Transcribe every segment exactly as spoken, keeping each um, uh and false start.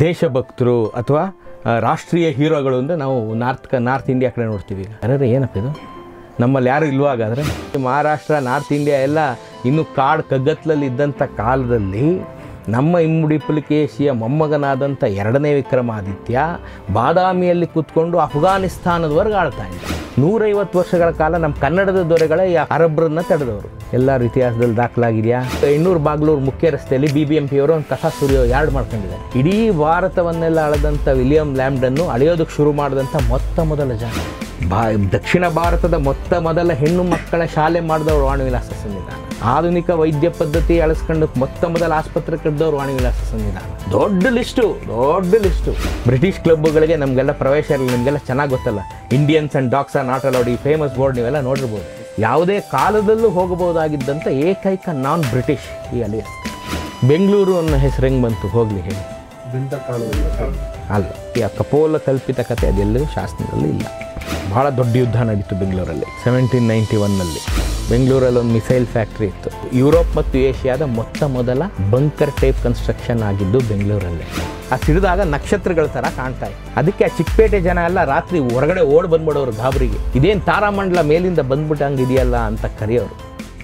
ದೇಶಭಕ್ತರು ಅಥವಾ ರಾಷ್ಟ್ರೀಯ ಹೀರೋಗಳು ಅಂದರೆ ನಾವು ನಾರ್ತ್ ಕ ನಾರ್ತ್ ಇಂಡಿಯಾ ಕಡೆ ನೋಡ್ತೀವಿ. ಅರೆ ಏನಪ್ಪ ಇದು, ನಮ್ಮಲ್ಲಿ ಯಾರು ಇಲ್ವೋ ಹಾಗಾದರೆ? ಮಹಾರಾಷ್ಟ್ರ, ನಾರ್ತ್ ಇಂಡಿಯಾ ಎಲ್ಲ ಇನ್ನೂ ಕಾಡು ಕಗ್ಗತ್ತಲಲ್ಲಿ ಇದ್ದಂಥ ಕಾಲದಲ್ಲಿ ನಮ್ಮ ಇಮ್ಮಡಿ ಪುಲಿಕೇಶಿಯ ಮೊಮ್ಮಗನಾದಂಥ ಎರಡನೇ ವಿಕ್ರಮಾದಿತ್ಯ ಬಾದಾಮಿಯಲ್ಲಿ ಕೂತ್ಕೊಂಡು ಅಫ್ಘಾನಿಸ್ತಾನದವರೆಗೆ ಆಳ್ತಾ ಇದ್ದ. ನೂರೈವತ್ತು ವರ್ಷಗಳ ಕಾಲ ನಮ್ಮ ಕನ್ನಡದ ದೊರೆಗಳೇ ಈ ಅರಬ್ಬರನ್ನ ತಡೆದವರು. ಎಲ್ಲರ ಇತಿಹಾಸದಲ್ಲಿ ದಾಖಲಾಗಿದೆಯಾ? ಎಣ್ಣೂರು ಬಾಗ್ಲೂರು ಮುಖ್ಯ ರಸ್ತೆಯಲ್ಲಿ ಬಿ ಬಿ ಎಂ ಪಿಯವರು ಒಂದು ಕಸ ಸುರಿಯೋ ಯಾರ್ಡ್ ಮಾಡ್ಕೊಂಡಿದ್ದಾರೆ. ಇಡೀ ಭಾರತವನ್ನೆಲ್ಲ ಅಳೆದಂಥ ವಿಲಿಯಂ ಲ್ಯಾಂಬ್ಡನ್ನು ಅಳೆಯೋದಕ್ಕೆ ಶುರು ಮಾಡಿದಂಥ ಮೊತ್ತ ಮೊದಲ ಜನ. ಬಾ ದಕ್ಷಿಣ ಭಾರತದ ಮೊತ್ತ ಮೊದಲ ಹೆಣ್ಣು ಮಕ್ಕಳ ಶಾಲೆ ಮಾಡಿದವರು ವಾಣಿವಿಲಾಸ ಸಂವಿಧಾನ. ಆಧುನಿಕ ವೈದ್ಯ ಪದ್ಧತಿ ಅಳಿಸ್ಕೊಂಡು ಮೊತ್ತ ಮೊದಲ ಆಸ್ಪತ್ರೆ ಕಟ್ಟಿದವರು ವಾಣಿವಿಲಾಸ ಸಂವಿಧಾನ. ದೊಡ್ಡ ಲಿಸ್ಟು ದೊಡ್ಡ ಲಿಸ್ಟು ಬ್ರಿಟಿಷ್ ಕ್ಲಬ್ಗಳಿಗೆ ನಮಗೆಲ್ಲ ಪ್ರವೇಶ ಇರಲಿಲ್ಲ. ನಿಮಗೆಲ್ಲ ಚೆನ್ನಾಗಿ ಗೊತ್ತಲ್ಲ, Indians and dogs are not allowed. ಈ ಫೇಮಸ್ ಬೋರ್ಡ್ ನೀವೆಲ್ಲ ನೋಡಿರ್ಬೋದು. ಯಾವುದೇ ಕಾಲದಲ್ಲೂ ಹೋಗಬಹುದಾಗಿದ್ದಂಥ ಏಕೈಕ ನಾನ್ ಬ್ರಿಟಿಷ್ ಈ ಅಲಿಯಸ್. ಬೆಂಗಳೂರು ಅನ್ನೋ ಹೆಸರು ಹೆಂಗೆ ಬಂತು ಹೋಗಲಿ ಹೇಳಿ? ಅಲ್ಲ, ಈ ಕಪೋಲ ಕಲ್ಪಿತ ಕಥೆ ಅದೆಲ್ಲೂ ಶಾಸನದಲ್ಲಿ ಇಲ್ಲ. ಭಾಳ ದೊಡ್ಡ ಯುದ್ಧ ನಡೀತು ಬೆಂಗಳೂರಲ್ಲಿ ಸೆವೆಂಟೀನ್ ನೈಂಟಿ ಒನ್ನಲ್ಲಿ. ಬೆಂಗಳೂರಲ್ಲಿ ಒಂದು ಮಿಸೈಲ್ ಫ್ಯಾಕ್ಟ್ರಿ ಇತ್ತು. ಯುರೋಪ್ ಮತ್ತು ಏಷ್ಯಾದ ಮೊತ್ತ ಮೊದಲ ಬಂಕರ್ ಟೈಪ್ ಕನ್ಸ್ಟ್ರಕ್ಷನ್ ಆಗಿದ್ದು ಬೆಂಗಳೂರಲ್ಲೇ. ಆ ಸಿಡಿದಾಗ ನಕ್ಷತ್ರಗಳ ಥರ ಕಾಣ್ತಾ ಇತ್ತು. ಅದಕ್ಕೆ ಆ ಚಿಕ್ಕಪೇಟೆ ಜನ ಎಲ್ಲ ರಾತ್ರಿ ಹೊರಗಡೆ ಓಡ್ ಬಂದ್ಬಿಡೋರು ಗಾಬರಿಗೆ. ಇದೇನು ತಾರಾಮಂಡಲ ಮೇಲಿಂದ ಬಂದ್ಬಿಟ್ಟಂಗೆ ಇದೆಯಲ್ಲ ಅಂತ ಕರೆಯೋರು.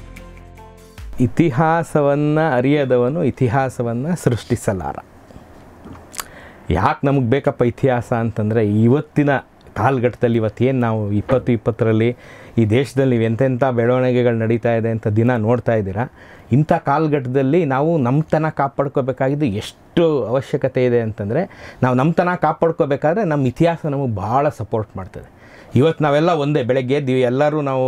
ಇತಿಹಾಸವನ್ನು ಅರಿಯದವನು ಇತಿಹಾಸವನ್ನು ಸೃಷ್ಟಿಸಲಾರ. ಯಾಕೆ ನಮಗೆ ಬೇಕಪ್ಪ ಇತಿಹಾಸ ಅಂತಂದರೆ, ಇವತ್ತಿನ ಕಾಲಘಟ್ಟದಲ್ಲಿ ಇವತ್ತೇನು ನಾವು ಇಪ್ಪತ್ತು ಇಪ್ಪತ್ತರಲ್ಲಿ ಈ ದೇಶದಲ್ಲಿ ನೀವು ಎಂತೆಂಥ ಬೆಳವಣಿಗೆಗಳು ನಡೀತಾ ಇದೆ ಅಂತ ದಿನ ನೋಡ್ತಾ ಇದ್ದೀರಾ. ಇಂಥ ಕಾಲಘಟ್ಟದಲ್ಲಿ ನಾವು ನಮ್ಮತನ ಕಾಪಾಡ್ಕೋಬೇಕಾಗಿದ್ದು ಎಷ್ಟು ಅವಶ್ಯಕತೆ ಇದೆ ಅಂತಂದರೆ, ನಾವು ನಮ್ಮತನ ಕಾಪಾಡ್ಕೋಬೇಕಾದ್ರೆ ನಮ್ಮ ಇತಿಹಾಸ ನಮಗೆ ಭಾಳ ಸಪೋರ್ಟ್ ಮಾಡ್ತದೆ. ಇವತ್ತು ನಾವೆಲ್ಲ ಒಂದೇ, ಬೆಳಗ್ಗೆ ಎದ್ದು ಎಲ್ಲರೂ ನಾವು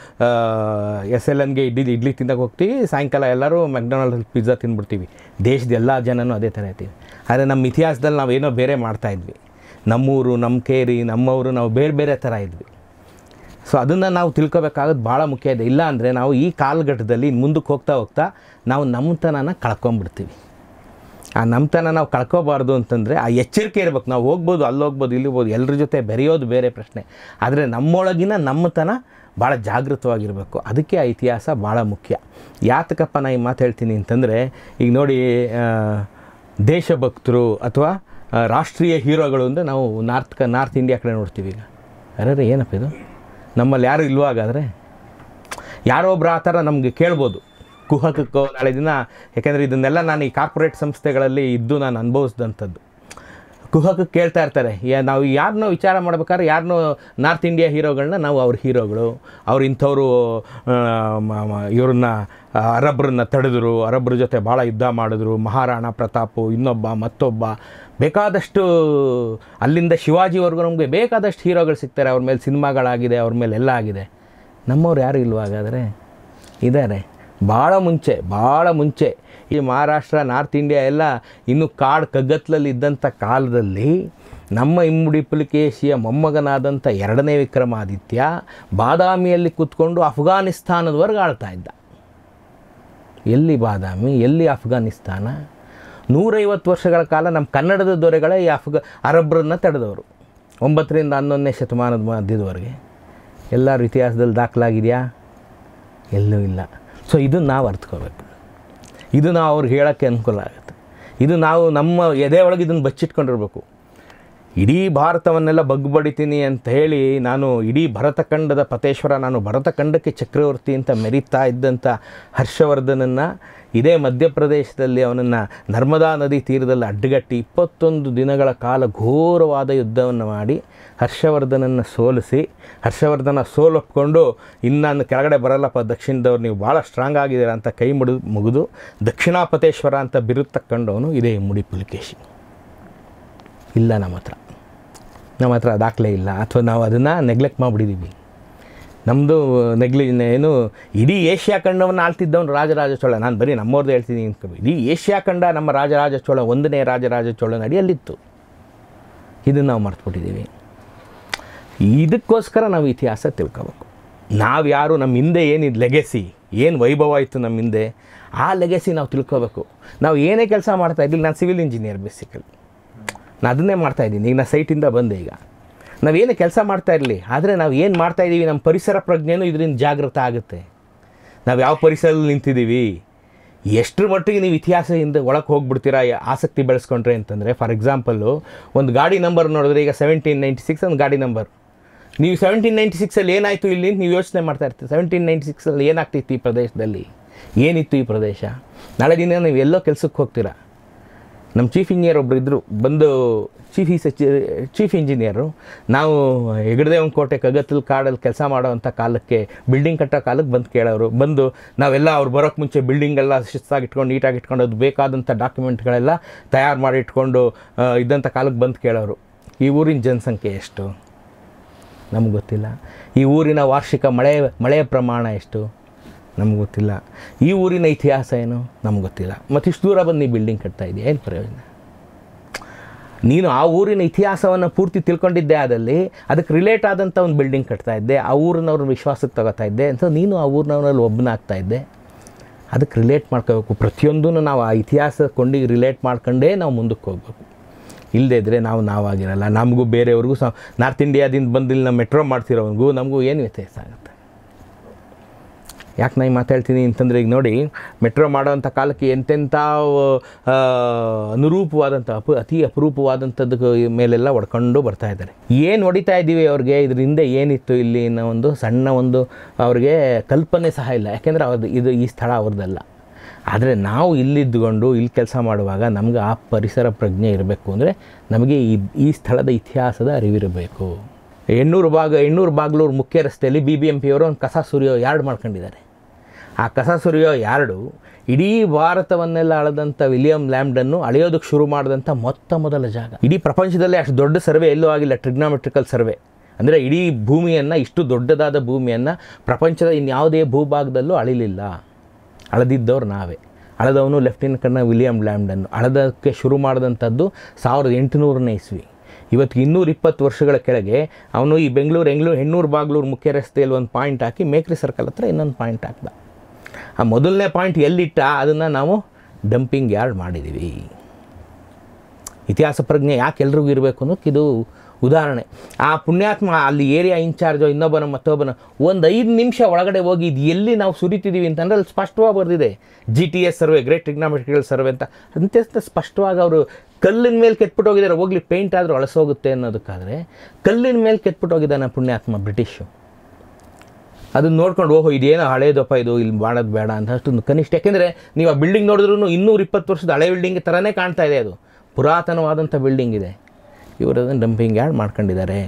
ಎಸ್ ಎಲ್ ಎನ್ಗೆ ಇಡ್ಲಿ ಇಡ್ಲಿ ತಿನ್ನಕ್ಕೆ ಹೋಗ್ತೀವಿ, ಸಾಯಂಕಾಲ ಎಲ್ಲರೂ ಮೆಕ್ಡೊನಾಲ್ಡ್ಸ್ ಪಿಜ್ಜಾ ತಿಂದ್ಬಿಡ್ತೀವಿ. ದೇಶದ ಎಲ್ಲ ಜನನೂ ಅದೇ ಥರ ಇರ್ತೀವಿ. ಆದರೆ ನಮ್ಮ ಇತಿಹಾಸದಲ್ಲಿ ನಾವೇನೋ ಬೇರೆ ಮಾಡ್ತಾಯಿದ್ವಿ. ನಮ್ಮೂರು, ನಮ್ಮ ಕೇರಿ, ನಮ್ಮವರು, ನಾವು ಬೇರೆ ಬೇರೆ ಥರ ಇದ್ವಿ. ಸೊ ಅದನ್ನು ನಾವು ತಿಳ್ಕೊಬೇಕಾಗೋದು ಭಾಳ ಮುಖ್ಯ ಇದೆ. ಇಲ್ಲ ಅಂದರೆ ನಾವು ಈ ಕಾಲಘಟ್ಟದಲ್ಲಿ ಮುಂದಕ್ಕೆ ಹೋಗ್ತಾ ಹೋಗ್ತಾ ನಾವು ನಮ್ಮತನನ ಕಳ್ಕೊಂಬಿಡ್ತೀವಿ. ಆ ನಮ್ಮತನ ನಾವು ಕಳ್ಕೊಬಾರ್ದು ಅಂತಂದರೆ ಆ ಎಚ್ಚರಿಕೆ ಇರಬೇಕು. ನಾವು ಹೋಗ್ಬೋದು, ಅಲ್ಲಿ ಹೋಗ್ಬೋದು, ಇಲ್ಲಿ ಹೋಗ್ಬೋದು, ಎಲ್ಲರ ಜೊತೆ ಬೆರೆಯೋದು ಬೇರೆ ಪ್ರಶ್ನೆ. ಆದರೆ ನಮ್ಮೊಳಗಿನ ನಮ್ಮತನ ಭಾಳ ಜಾಗೃತವಾಗಿರಬೇಕು. ಅದಕ್ಕೆ ಆ ಇತಿಹಾಸ ಭಾಳ ಮುಖ್ಯ. ಯಾತಕಪ್ಪ ನಾ ಈ ಮಾತು ಹೇಳ್ತೀನಿ ಅಂತಂದರೆ, ಈಗ ನೋಡಿ, ದೇಶಭಕ್ತರು ಅಥವಾ ರಾಷ್ಟ್ರೀಯ ಹೀರೋಗಳು ಅಂದರೆ ನಾವು ನಾರ್ತ್ ಕ ನಾರ್ತ್ ಇಂಡಿಯಾ ಕಡೆ ನೋಡ್ತೀವಿ. ಈಗ ಅರೆ ಏನಪ್ಪ ಇದು, ನಮ್ಮಲ್ಲಿ ಯಾರು ಇಲ್ವೋ ಹಾಗಾದರೆ? ಯಾರೋ ಒಬ್ಬರು ಆ ಥರ ನಮಗೆ ಕೇಳ್ಬೋದು ಕುಹಕಕ್ಕೋ ನಾಳೆ ದಿನ. ಯಾಕೆಂದರೆ ಇದನ್ನೆಲ್ಲ ನಾನು ಈ ಕಾರ್ಪೊರೇಟ್ ಸಂಸ್ಥೆಗಳಲ್ಲಿ ಇದ್ದು ನಾನು ಅನುಭವಿಸಿದಂಥದ್ದು. ಕುಹಕಕ್ಕೆ ಕೇಳ್ತಾ ಇರ್ತಾರೆ, ಯಾ ನಾವು ಯಾರನ್ನೋ ವಿಚಾರ ಮಾಡ್ಬೇಕಾದ್ರೆ ಯಾರನ್ನೋ ನಾರ್ತ್ ಇಂಡಿಯಾ ಹೀರೋಗಳನ್ನ ನಾವು ಅವ್ರ ಹೀರೋಗಳು, ಅವ್ರು ಇಂಥವರು ಇವ್ರನ್ನ ಅರಬ್ಬರನ್ನ ತಡೆದರು, ಅರಬ್ಬರ ಜೊತೆ ಭಾಳ ಯುದ್ಧ ಮಾಡಿದ್ರು, ಮಹಾರಾಣಾ ಪ್ರತಾಪು, ಇನ್ನೊಬ್ಬ ಮತ್ತೊಬ್ಬ, ಬೇಕಾದಷ್ಟು ಅಲ್ಲಿಂದ ಶಿವಾಜಿವರೆಗೂ ನಮಗೆ ಬೇಕಾದಷ್ಟು ಹೀರೋಗಳು ಸಿಗ್ತಾರೆ. ಅವ್ರ ಮೇಲೆ ಸಿನಿಮಾಗಳಾಗಿದೆ, ಅವ್ರ ಮೇಲೆ ಎಲ್ಲ ಆಗಿದೆ. ನಮ್ಮವ್ರು ಯಾರು ಇಲ್ವ ಹಾಗಾದರೆ? ಇದ್ದಾರೆ. ಭಾಳ ಮುಂಚೆ ಭಾಳ ಮುಂಚೆ ಈ ಮಹಾರಾಷ್ಟ್ರ, ನಾರ್ತ್ ಇಂಡಿಯಾ ಎಲ್ಲ ಇನ್ನೂ ಕಾಡು ಕಗ್ಗತ್ತಲಲ್ಲಿ ಇದ್ದಂಥ ಕಾಲದಲ್ಲಿ ನಮ್ಮ ಇಮ್ಮಡಿ ಪುಲಿಕೇಶಿಯ ಮೊಮ್ಮಗನಾದಂಥ ಎರಡನೇ ವಿಕ್ರಮಾದಿತ್ಯ ಬಾದಾಮಿಯಲ್ಲಿ ಕೂತ್ಕೊಂಡು ಅಫ್ಘಾನಿಸ್ತಾನದವರೆಗೆ ಆಳ್ತಾ ಇದ್ದ. ಎಲ್ಲಿ ಬಾದಾಮಿ, ಎಲ್ಲಿ ಅಫ್ಘಾನಿಸ್ತಾನ? ನೂರೈವತ್ತು ವರ್ಷಗಳ ಕಾಲ ನಮ್ಮ ಕನ್ನಡದ ದೊರೆಗಳೇ ಈ ಅಫ್ಘ ಅರಬ್ಬರನ್ನ ತಡೆದವರು. ಒಂಬತ್ತರಿಂದ ಹನ್ನೊಂದನೇ ಶತಮಾನದ ಮಧ್ಯದವರೆಗೆ. ಎಲ್ಲರ ಇತಿಹಾಸದಲ್ಲಿ ದಾಖಲಾಗಿದೆಯಾ? ಎಲ್ಲೂ ಇಲ್ಲ. ಸೊ ಇದನ್ನು ನಾವು ಅರ್ಥಕೋಬೇಕು. ಇದು ನಾವು ಅವ್ರಿಗೆ ಹೇಳೋಕ್ಕೆ ಅನುಕೂಲ ಆಗುತ್ತೆ. ಇದು ನಾವು ನಮ್ಮ ಎದೆ ಒಳಗೆ ಇದನ್ನು ಬಚ್ಚಿಟ್ಕೊಂಡಿರ್ಬೇಕು. ಇಡೀ ಭಾರತವನ್ನೆಲ್ಲ ಬಗ್ಬಡಿತೀನಿ ಅಂತ ಹೇಳಿ ನಾನು ಇಡೀ ಭರತಖಂಡದ ಪತೇಶ್ವರ, ನಾನು ಭರತಖಂಡಕ್ಕೆ ಚಕ್ರವರ್ತಿ ಅಂತ ಮೆರೀತಾ ಇದ್ದಂಥ ಹರ್ಷವರ್ಧನನ್ನು ಇದೇ ಮಧ್ಯಪ್ರದೇಶದಲ್ಲಿ ಅವನನ್ನು ನರ್ಮದಾ ನದಿ ತೀರದಲ್ಲಿ ಅಡ್ಡಗಟ್ಟಿ ಇಪ್ಪತ್ತೊಂದು ದಿನಗಳ ಕಾಲ ಘೋರವಾದ ಯುದ್ಧವನ್ನು ಮಾಡಿ ಹರ್ಷವರ್ಧನನ್ನು ಸೋಲಿಸಿ, ಹರ್ಷವರ್ಧನ ಸೋಲೊಪ್ಕೊಂಡು ಇನ್ನು ನಾನು ಕೆಳಗಡೆ ಬರಲ್ಲಪ್ಪ ದಕ್ಷಿಣದವ್ರು, ನೀವು ಭಾಳ ಸ್ಟ್ರಾಂಗ್ ಆಗಿದ್ದೀರಾ ಅಂತ ಕೈ ಮುಡಿ ಮುಗಿದು ದಕ್ಷಿಣಾಪತೇಶ್ವರ ಅಂತ ಬಿರುದು ತಕ್ಕೊಂಡವನು ಇದೇ ಇಮ್ಮಡಿ ಪುಲಿಕೇಶಿ. ಇಲ್ಲ ನಮ್ಮ ಹತ್ರ ನಮ್ಮ ಹತ್ರ ದಾಖಲೆ ಇಲ್ಲ, ಅಥವಾ ನಾವು ಅದನ್ನು ನೆಗ್ಲೆಕ್ಟ್ ಮಾಡಿಬಿಟ್ಟಿದ್ದೀವಿ. ನಮ್ಮದು ನೆಗ್ಲಿ ಏನು ಇಡೀ ಏಷ್ಯಾ ಖಂಡವನ್ನು ಆಳ್ತಿದ್ದವನು ರಾಜರಾಜ ಚೋಳ. ನಾನು ಬರೀ ನಮ್ಮವ್ರದ್ದು ಹೇಳ್ತೀನಿ ಅಂತ. ಇಡೀ ಏಷ್ಯಾ ಖಂಡ ನಮ್ಮ ರಾಜರಾಜ ಚೋಳ, ಒಂದನೇ ರಾಜರಾಜ ಚೋಳನ ಅಡಿಯಲ್ಲಿತ್ತು. ಇದನ್ನು ನಾವು ಮರ್ತ್ಬಿಟ್ಟಿದ್ದೀವಿ. ಇದಕ್ಕೋಸ್ಕರ ನಾವು ಇತಿಹಾಸ ತಿಳ್ಕೋಬೇಕು. ನಾವು ಯಾರು, ನಮ್ಮ ಹಿಂದೆ ಏನಿದು ಲೆಗೆಸಿ, ಏನು ವೈಭವ ಇತ್ತು ನಮ್ಮ ಹಿಂದೆ, ಆ ಲೆಗೆಸಿ ನಾವು ತಿಳ್ಕೋಬೇಕು. ನಾವು ಏನೇ ಕೆಲಸ ಮಾಡ್ತಾಯಿದ್ದಿಲ್ಲ. ನಾನು ಸಿವಿಲ್ ಇಂಜಿನಿಯರ್ ಬೇಸಿಕಲಿ, ನಾನು ಅದನ್ನೇ ಮಾಡ್ತಾಯಿದ್ದೀನಿ. ಈಗ ನಾನು ಸೈಟಿಂದ ಬಂದೆ. ಈಗ ನಾವೇನು ಕೆಲಸ ಮಾಡ್ತಾ ಇರಲಿ, ಆದರೆ ನಾವು ಏನು ಮಾಡ್ತಾಯಿದ್ದೀವಿ, ನಮ್ಮ ಪರಿಸರ ಪ್ರಜ್ಞೆನೂ ಇದರಿಂದ ಜಾಗೃತ ಆಗುತ್ತೆ. ನಾವು ಯಾವ ಪರಿಸರದಲ್ಲಿ ನಿಂತಿದ್ದೀವಿ, ಎಷ್ಟರ ಮಟ್ಟಿಗೆ ನೀವು ಇತಿಹಾಸದಿಂದ ಒಳಗೆ ಹೋಗ್ಬಿಡ್ತೀರಾ ಆಸಕ್ತಿ ಬೆಳೆಸ್ಕೊಂಡ್ರೆ ಅಂತಂದರೆ, ಫಾರ್ ಎಕ್ಸಾಂಪಲ್ಲು ಒಂದು ಗಾಡಿ ನಂಬರ್ ನೋಡಿದ್ರೆ ಈಗ ಸೆವೆಂಟೀನ್ ನೈಂಟಿ ಸಿಕ್ಸ್ ಒಂದು ಗಾಡಿ ನಂಬರ್. ನೀವು ಸೆವೆಂಟೀನ್ ನೈಂಟಿ ಸಿಕ್ಸಲ್ಲಿ ಏನಾಯಿತು ಇಲ್ಲಿ ನೀವು ಯೋಚನೆ ಮಾಡ್ತಾ ಇರ್ತೀವಿ. ಸೆವೆಂಟೀನ್ ನೈಂಟಿ ಸಿಕ್ಸಲ್ಲಿ ಏನಾಗ್ತಿತ್ತು ಈ ಪ್ರದೇಶದಲ್ಲಿ, ಏನಿತ್ತು ಈ ಪ್ರದೇಶ. ನಾಳೆ ದಿನ ನೀವು ಎಲ್ಲೋ ಕೆಲಸಕ್ಕೆ ಹೋಗ್ತೀರಾ. ನಮ್ಮ ಚೀಫ್ ಇಂಜಿನಿಯರ್ ಒಬ್ಬರು ಇದ್ದರು, ಬಂದು ಚೀಫ್ ಈ ಚೀಫ್ ಇಂಜಿನಿಯರು ನಾವು ಹೆಗಡೆದೇವನ ಕೋಟೆ ಕಗತ್ತಲ್ ಕಾಡಲ್ಲಿ ಕೆಲಸ ಮಾಡೋವಂಥ ಕಾಲಕ್ಕೆ, ಬಿಲ್ಡಿಂಗ್ ಕಟ್ಟೋ ಕಾಲಕ್ಕೆ ಬಂದು ಕೇಳೋರು. ಬಂದು ನಾವೆಲ್ಲ ಅವ್ರು ಬರೋಕ್ಕೆ ಮುಂಚೆ ಬಿಲ್ಡಿಂಗೆಲ್ಲ ಶಿಸ್ತಾಗಿ ಇಟ್ಕೊಂಡು ನೀಟಾಗಿ ಇಟ್ಕೊಂಡು ಅದು ಬೇಕಾದಂಥ ಡಾಕ್ಯುಮೆಂಟ್ಗಳೆಲ್ಲ ತಯಾರು ಮಾಡಿ ಇಟ್ಕೊಂಡು ಇದ್ದಂಥ ಕಾಲಕ್ಕೆ ಬಂದು ಕೇಳೋರು, ಈ ಊರಿನ ಜನಸಂಖ್ಯೆ ಎಷ್ಟು ನಮ್ಗೆ ಗೊತ್ತಿಲ್ಲ, ಈ ಊರಿನ ವಾರ್ಷಿಕ ಮಳೆ ಮಳೆಯ ಪ್ರಮಾಣ ಎಷ್ಟು ನಮ್ಗೆ ಗೊತ್ತಿಲ್ಲ, ಈ ಊರಿನ ಇತಿಹಾಸ ಏನು ನಮ್ಗೆ ಗೊತ್ತಿಲ್ಲ. ಮತ್ತು ಇಷ್ಟು ದೂರ ಬಂದು ನೀವು ಬಿಲ್ಡಿಂಗ್ ಕಟ್ತಾ ಇದೆಯಾ, ಏನು ಪ್ರಯೋಜನ? ನೀನು ಆ ಊರಿನ ಇತಿಹಾಸವನ್ನು ಪೂರ್ತಿ ತಿಳ್ಕೊಂಡಿದ್ದೆ, ಆದಲ್ಲಿ ಅದಕ್ಕೆ ರಿಲೇಟ್ ಆದಂಥ ಒಂದು ಬಿಲ್ಡಿಂಗ್ ಕಟ್ತಾ ಇದ್ದೆ, ಆ ಊರಿನವ್ರ ವಿಶ್ವಾಸಕ್ಕೆ ತಗೋತಾ ಇದ್ದೆ ಅಂತ ನೀನು ಆ ಊರಿನವ್ರಲ್ಲಿ ಒಬ್ಬನಾಗ್ತಾ ಇದ್ದೆ. ಅದಕ್ಕೆ ರಿಲೇಟ್ ಮಾಡ್ಕೋಬೇಕು. ಪ್ರತಿಯೊಂದೂ ನಾವು ಆ ಇತಿಹಾಸ ಕೊಂಡಿಗೆ ರಿಲೇಟ್ ಮಾಡ್ಕೊಂಡೇ ನಾವು ಮುಂದಕ್ಕೆ ಹೋಗ್ಬೇಕು. ಇಲ್ಲದೇ ಇದ್ದರೆ ನಾವು ನಾವಾಗಿರಲ್ಲ. ನಮಗೂ ಬೇರೆಯವ್ರಿಗೂ ಸಹ ನಾರ್ತ್ ಇಂಡಿಯಾದಿಂದ ಬಂದು ಇಲ್ಲಿ ನಾವು ಮೆಟ್ರೋ ಮಾಡ್ತಿರೋವನಿಗೂ ನಮಗೂ ಏನು ವ್ಯತ್ಯಾಸ ಆಗುತ್ತೆ? ಯಾಕೆ ನಾನು ಮಾತಾಡ್ತೀನಿ ಅಂತಂದರೆ, ಈಗ ನೋಡಿ, ಮೆಟ್ರೋ ಮಾಡೋವಂಥ ಕಾಲಕ್ಕೆ ಎಂತೆಂಥ ಅನುರೂಪವಾದಂಥ ಅಪ ಅತಿ ಅಪರೂಪವಾದಂಥದ್ದು ಮೇಲೆಲ್ಲ ಹೊಡ್ಕೊಂಡು ಬರ್ತಾ ಇದ್ದಾರೆ. ಏನು ಹೊಡಿತಾ ಇದ್ದೀವಿ ಅವ್ರಿಗೆ, ಇದ್ರ ಹಿಂದೆ ಏನಿತ್ತು ಇಲ್ಲಿ ಅನ್ನೋ ಒಂದು ಸಣ್ಣ ಒಂದು ಅವ್ರಿಗೆ ಕಲ್ಪನೆ ಸಹ ಇಲ್ಲ. ಯಾಕೆಂದರೆ ಅವ್ರದ್ದು ಇದು ಈ ಸ್ಥಳ ಅವ್ರದ್ದಲ್ಲ. ಆದರೆ ನಾವು ಇಲ್ಲಿದ್ದುಕೊಂಡು ಇಲ್ಲಿ ಕೆಲಸ ಮಾಡುವಾಗ ನಮ್ಗೆ ಆ ಪರಿಸರ ಪ್ರಜ್ಞೆ ಇರಬೇಕು. ಅಂದರೆ ನಮಗೆ ಈ ಈ ಸ್ಥಳದ ಇತಿಹಾಸದ ಅರಿವಿರಬೇಕು. ಎಣ್ಣೂರು ಬಾಗ ಎಣ್ಣೂರು ಬಾಗ್ಲೂರು ಮುಖ್ಯ ರಸ್ತೆಯಲ್ಲಿ ಬಿ ಬಿ ಎಂ ಪಿಯವರು ಒಂದು ಕಸ ಸುರಿಯೋ ಯಾರ್ಡ್ ಮಾಡ್ಕೊಂಡಿದ್ದಾರೆ. ಆ ಕಸ ಸುರಿಯೋ ಯಾರ್ಡು ಇಡೀ ಭಾರತವನ್ನೆಲ್ಲ ಅಳೆದಂಥ ವಿಲಿಯಂ ಲ್ಯಾಂಬ್ಡನ್ನು ಅಳೆಯೋದಕ್ಕೆ ಶುರು ಮಾಡಿದಂಥ ಮೊತ್ತ ಮೊದಲ ಜಾಗ. ಇಡೀ ಪ್ರಪಂಚದಲ್ಲೇ ಅಷ್ಟು ದೊಡ್ಡ ಸರ್ವೆ ಎಲ್ಲೂ ಆಗಿಲ್ಲ, ಟ್ರಿಗ್ನಾಮೆಟ್ರಿಕಲ್ ಸರ್ವೆ. ಅಂದರೆ ಇಡೀ ಭೂಮಿಯನ್ನು, ಇಷ್ಟು ದೊಡ್ಡದಾದ ಭೂಮಿಯನ್ನು ಪ್ರಪಂಚದ ಇನ್ಯಾವುದೇ ಭೂಭಾಗದಲ್ಲೂ ಅಳಿಲಿಲ್ಲ. ಅಳೆದಿದ್ದವ್ರು ನಾವೇ. ಅಳೆದವನು ಲೆಫ್ಟಿನೆಂಟ್ ಕರ್ನಲ್ ವಿಲಿಯಂ ಲ್ಯಾಂಬ್ಡನ್ನು. ಅಳೆದಕ್ಕೆ ಶುರು ಮಾಡಿದಂಥದ್ದು ಸಾವಿರದ ಎಂಟುನೂರನೇ ಇಸ್ವಿ. ಇವತ್ತು ಇನ್ನೂರ ಇಪ್ಪತ್ತು ವರ್ಷಗಳ ಕೆಳಗೆ ಅವನು ಈ ಬೆಂಗಳೂರು ಎಂಗ್ಳೂರು ಹೆಣ್ಣೂರು ಬಾಗ್ಲೂರು ಮುಖ್ಯ ರಸ್ತೆಯಲ್ಲಿ ಒಂದು ಪಾಯಿಂಟ್ ಹಾಕಿ ಮೇಕ್ರಿ ಸರ್ಕಲ್ ಹತ್ರ ಇನ್ನೊಂದು ಪಾಯಿಂಟ್ ಹಾಕ್ದ. ಆ ಮೊದಲನೇ ಪಾಯಿಂಟ್ ಎಲ್ಲಿಟ್ಟ ಅದನ್ನು ನಾವು ಡಂಪಿಂಗ್ ಯಾರ್ಡ್ ಮಾಡಿದ್ದೀವಿ. ಇತಿಹಾಸ ಪ್ರಜ್ಞೆ ಯಾಕೆ ಎಲ್ರಿಗೂ ಇರಬೇಕು ಅನ್ನೋಕ್ಕೆ ಇದು ಉದಾಹರಣೆ. ಆ ಪುಣ್ಯಾತ್ಮ ಅಲ್ಲಿ ಏರಿಯಾ ಇನ್ಚಾರ್ಜೋ ಇನ್ನೊಬ್ಬನ ಮತ್ತೊಬ್ಬನ ಒಂದು ಐದು ನಿಮಿಷ ಒಳಗಡೆ ಹೋಗಿ ಇದು ಎಲ್ಲಿ ನಾವು ಸುರಿತಿದ್ದೀವಿ ಅಂತಂದರೆ ಅಲ್ಲಿ ಸ್ಪಷ್ಟವಾಗಿ ಬರೆದಿದೆ, G T S survey, great trigonometrical survey ಅಂತ. ಅಂತೆ ಸ್ಪಷ್ಟವಾಗಿ ಅವರು ಕಲ್ಲಿನ ಮೇಲೆ ಕೆತ್ಬಿಟ್ಟು ಹೋಗಿದ್ದಾರೆ. ಹೋಗ್ಲಿ ಪೇಂಟ್ ಆದರೂ ಅಳಸೋಗುತ್ತೆ ಅನ್ನೋದಕ್ಕಾದರೆ ಕಲ್ಲಿನ ಮೇಲೆ ಕೆತ್ಬಿಟ್ಟು ಹೋಗಿದ್ದಾನೆ ಪುಣ್ಯಾತ್ಮ ಬ್ರಿಟಿಷು. ಅದನ್ನು ನೋಡ್ಕೊಂಡು ಓಹೋ ಇದೇನೋ ಹಳೇದಪ್ಪ, ಇದು ಇಲ್ಲಿ ಮಾಡೋದು ಬೇಡ ಅಂತ ಅಷ್ಟೊಂದು ಕನಿಷ್ಠ. ಯಾಕೆಂದರೆ ನೀವು ಆ ಬಿಲ್ಡಿಂಗ್ ನೋಡಿದ್ರೂ ಇನ್ನೂರ ಇಪ್ಪತ್ತು ವರ್ಷದ ಹಳೆ ಬಿಲ್ಡಿಂಗ್ ಥರನೇ ಕಾಣ್ತಾ ಇದೆ. ಅದು ಪುರಾತನವಾದಂಥ ಬಿಲ್ಡಿಂಗ್ ಇದೆ. ಇವರು ಅದನ್ನು ಡಂಪಿಂಗ್ ಯಾರ್ಡ್ ಮಾಡ್ಕೊಂಡಿದ್ದಾರೆ.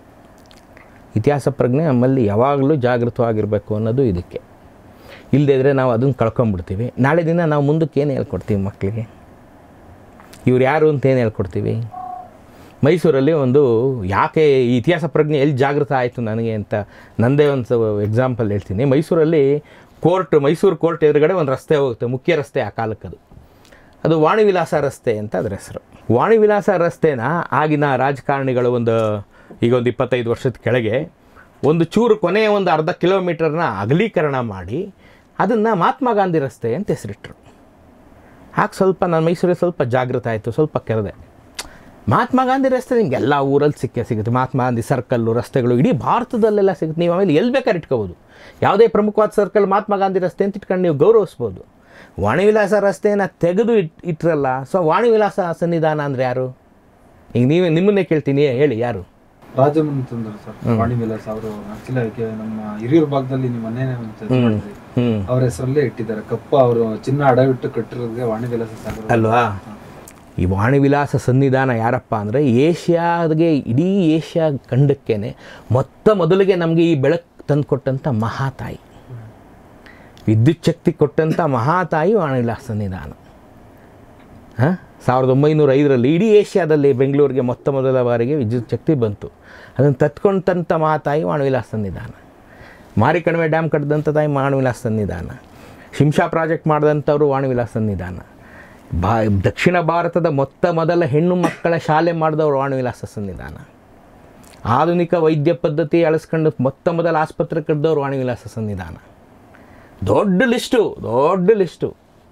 ಇತಿಹಾಸ ಪ್ರಜ್ಞೆ ನಮ್ಮಲ್ಲಿ ಯಾವಾಗಲೂ ಜಾಗೃತವಾಗಿರಬೇಕು ಅನ್ನೋದು ಇದಕ್ಕೆ. ಇಲ್ಲದೇ ಇದ್ದರೆ ನಾವು ಅದನ್ನು ಕಳ್ಕೊಂಬಿಡ್ತೀವಿ. ನಾಳೆ ದಿನ ನಾವು ಮುಂದಕ್ಕೆ ಏನು ಹೇಳ್ಕೊಡ್ತೀವಿ ಮಕ್ಕಳಿಗೆ, ಇವ್ರು ಯಾರು ಅಂತ ಏನು ಹೇಳ್ಕೊಡ್ತೀವಿ? ಮೈಸೂರಲ್ಲಿ ಒಂದು ಯಾಕೆ ಈ ಇತಿಹಾಸ ಪ್ರಜ್ಞೆ ಎಲ್ಲಿ ಜಾಗೃತ ಆಯಿತು ನನಗೆ ಅಂತ ನನ್ನದೇ ಒಂದು ಎಕ್ಸಾಂಪಲ್ ಹೇಳ್ತೀನಿ. ಮೈಸೂರಲ್ಲಿ ಕೋರ್ಟ್, ಮೈಸೂರು ಕೋರ್ಟ್ ಎದುರುಗಡೆ ಒಂದು ರಸ್ತೆ ಹೋಗುತ್ತೆ, ಮುಖ್ಯ ರಸ್ತೆ ಆ ಕಾಲಕ್ಕದು. ಅದು ವಾಣಿವಿಲಾಸ ರಸ್ತೆ ಅಂತ ಅದರ ಹೆಸರು. ವಾಣಿವಿಲಾಸ ರಸ್ತೆನ ಆಗಿನ ರಾಜಕಾರಣಿಗಳು ಒಂದು ಈಗ ಒಂದು ಇಪ್ಪತ್ತೈದು ವರ್ಷದ ಕೆಳಗೆ ಒಂದು ಚೂರು ಕೊನೆಯ ಒಂದು ಅರ್ಧ ಕಿಲೋಮೀಟರ್ನ ಅಗಲೀಕರಣ ಮಾಡಿ ಅದನ್ನು ಮಹಾತ್ಮ ಗಾಂಧಿ ರಸ್ತೆ ಅಂತ ಹೆಸರಿಟ್ಟರು. ಹಾಗೆ ಸ್ವಲ್ಪ ನಾನು ಮೈಸೂರಲ್ಲಿ ಸ್ವಲ್ಪ ಜಾಗೃತ ಆಯಿತು, ಸ್ವಲ್ಪ ಕೆರೆದೆ. ಮಹಾತ್ಮ ಗಾಂಧಿ ರಸ್ತೆ ನಿಮ್ಗೆ ಎಲ್ಲ ಊರಲ್ಲಿ ಸಿಕ್ಕೇ ಸಿಗುತ್ತೆ. ಮಹಾತ್ಮ ಗಾಂಧಿ ಸರ್ಕಲ್ಲು, ರಸ್ತೆಗಳು ಇಡೀ ಭಾರತದಲ್ಲೆಲ್ಲ ಸಿಗುತ್ತೆ. ನೀವು ಆಮೇಲೆ ಎಲ್ಲಿ ಬೇಕಾದ್ರೆ ಇಟ್ಕೋಬೋದು. ಯಾವುದೇ ಪ್ರಮುಖವಾದ ಸರ್ಕಲ್ ಮಹಾತ್ಮ ಗಾಂಧಿ ರಸ್ತೆ ಅಂತ ಇಟ್ಕೊಂಡು ನೀವು ಗೌರವಿಸ್ಬೋದು. ವಾಣಿವಿಲಾಸ ರಸ್ತೆಯನ್ನು ತೆಗೆದು ಇಟ್ ಇಟ್ಟರಲ್ಲ ಸೊ ವಾಣಿವಿಲಾಸ ಸನ್ನಿಧಾನ ಅಂದರೆ ಯಾರು? ಈಗ ನೀವು ನಿಮ್ಮನ್ನೇ ಕೇಳ್ತೀನಿ, ಹೇಳಿ ಯಾರು? ರಾಜಮನೆತಂದ್ರು ಸರ್ ವಾಣಿವಿಲಾಸ ಅವರು. ಆಕ್ಚುಲಿ ನಮ್ಮ ಹಿರಿಯೂರು ಭಾಗದಲ್ಲಿ ನಿಮ್ಮ ಮನೇನೆ ಅವ್ರ ಹೆಸರಲ್ಲೇ ಇಟ್ಟಿದ್ದಾರೆ. ಕಪ್ಪ ಅವರು ಚಿನ್ನ ಅಡವಿಟ್ಟು ಕಟ್ಟಿರೋದೇ ವಾಣಿವಿಲಾಸ ಸಾಗರ ಅಲ್ವಾ? ಈ ವಾಣಿವಿಲಾಸ ಸನ್ನಿಧಾನ ಯಾರಪ್ಪ ಅಂದರೆ ಏಷ್ಯಾಗೆ, ಇಡೀ ಏಷ್ಯಾ ಖಂಡಕ್ಕೇನೆ ಮೊತ್ತ ಮೊದಲಿಗೆ ನಮಗೆ ಈ ಬೆಳಕು ತಂದು ಕೊಟ್ಟಂಥ ಮಹಾತಾಯಿ, ವಿದ್ಯುತ್ ಶಕ್ತಿ ಕೊಟ್ಟಂಥ ಮಹಾತಾಯಿ ವಾಣಿವಿಲಾಸ ಸನ್ನಿಧಾನ. ಹಾಂ, ಸಾವಿರದ ಒಂಬೈನೂರ ಐದರಲ್ಲಿ ಇಡೀ ಏಷ್ಯಾದಲ್ಲಿ ಬೆಂಗಳೂರಿಗೆ ಮೊತ್ತ ಮೊದಲ ಬಾರಿಗೆ ವಿದ್ಯುತ್ ಶಕ್ತಿ ಬಂತು. ಅದನ್ನು ತತ್ಕೊಂಡಂಥ ಮಹಾತಾಯಿ ವಾಣಿವಿಲಾಸ ಸನ್ನಿಧಾನ. ಮಾರಿಕಣಿವೆ ಡ್ಯಾಮ್ ಕಟ್ಟಿದಂಥ ತಾಯಿ ವಾಣಿವಿಲಾಸ ಸನ್ನಿಧಾನ. ಶಿಂಷಾ ಪ್ರಾಜೆಕ್ಟ್ ಮಾಡಿದಂಥವ್ರು ವಾಣಿವಿಲಾಸ ಸನ್ನಿಧಾನ. ಬಾ ದಕ್ಷಿಣ ಭಾರತದ ಮೊತ್ತ ಮೊದಲ ಹೆಣ್ಣು ಮಕ್ಕಳ ಶಾಲೆ ಮಾಡಿದವರು ವಾಣಿವಿಲಾಸ ಸನ್ನಿಧಾನ. ಆಧುನಿಕ ವೈದ್ಯ ಪದ್ಧತಿ ಅಳಿಸ್ಕೊಂಡು ಮೊತ್ತ ಮೊದಲ ಆಸ್ಪತ್ರೆ ಕಟ್ಟಿದವರು ವಾಣಿವಿಲಾಸ ಸನ್ನಿಧಾನ. ದೊಡ್ಡ ಲಿಸ್ಟು, ದೊಡ್ಡ ಲಿಸ್ಟು.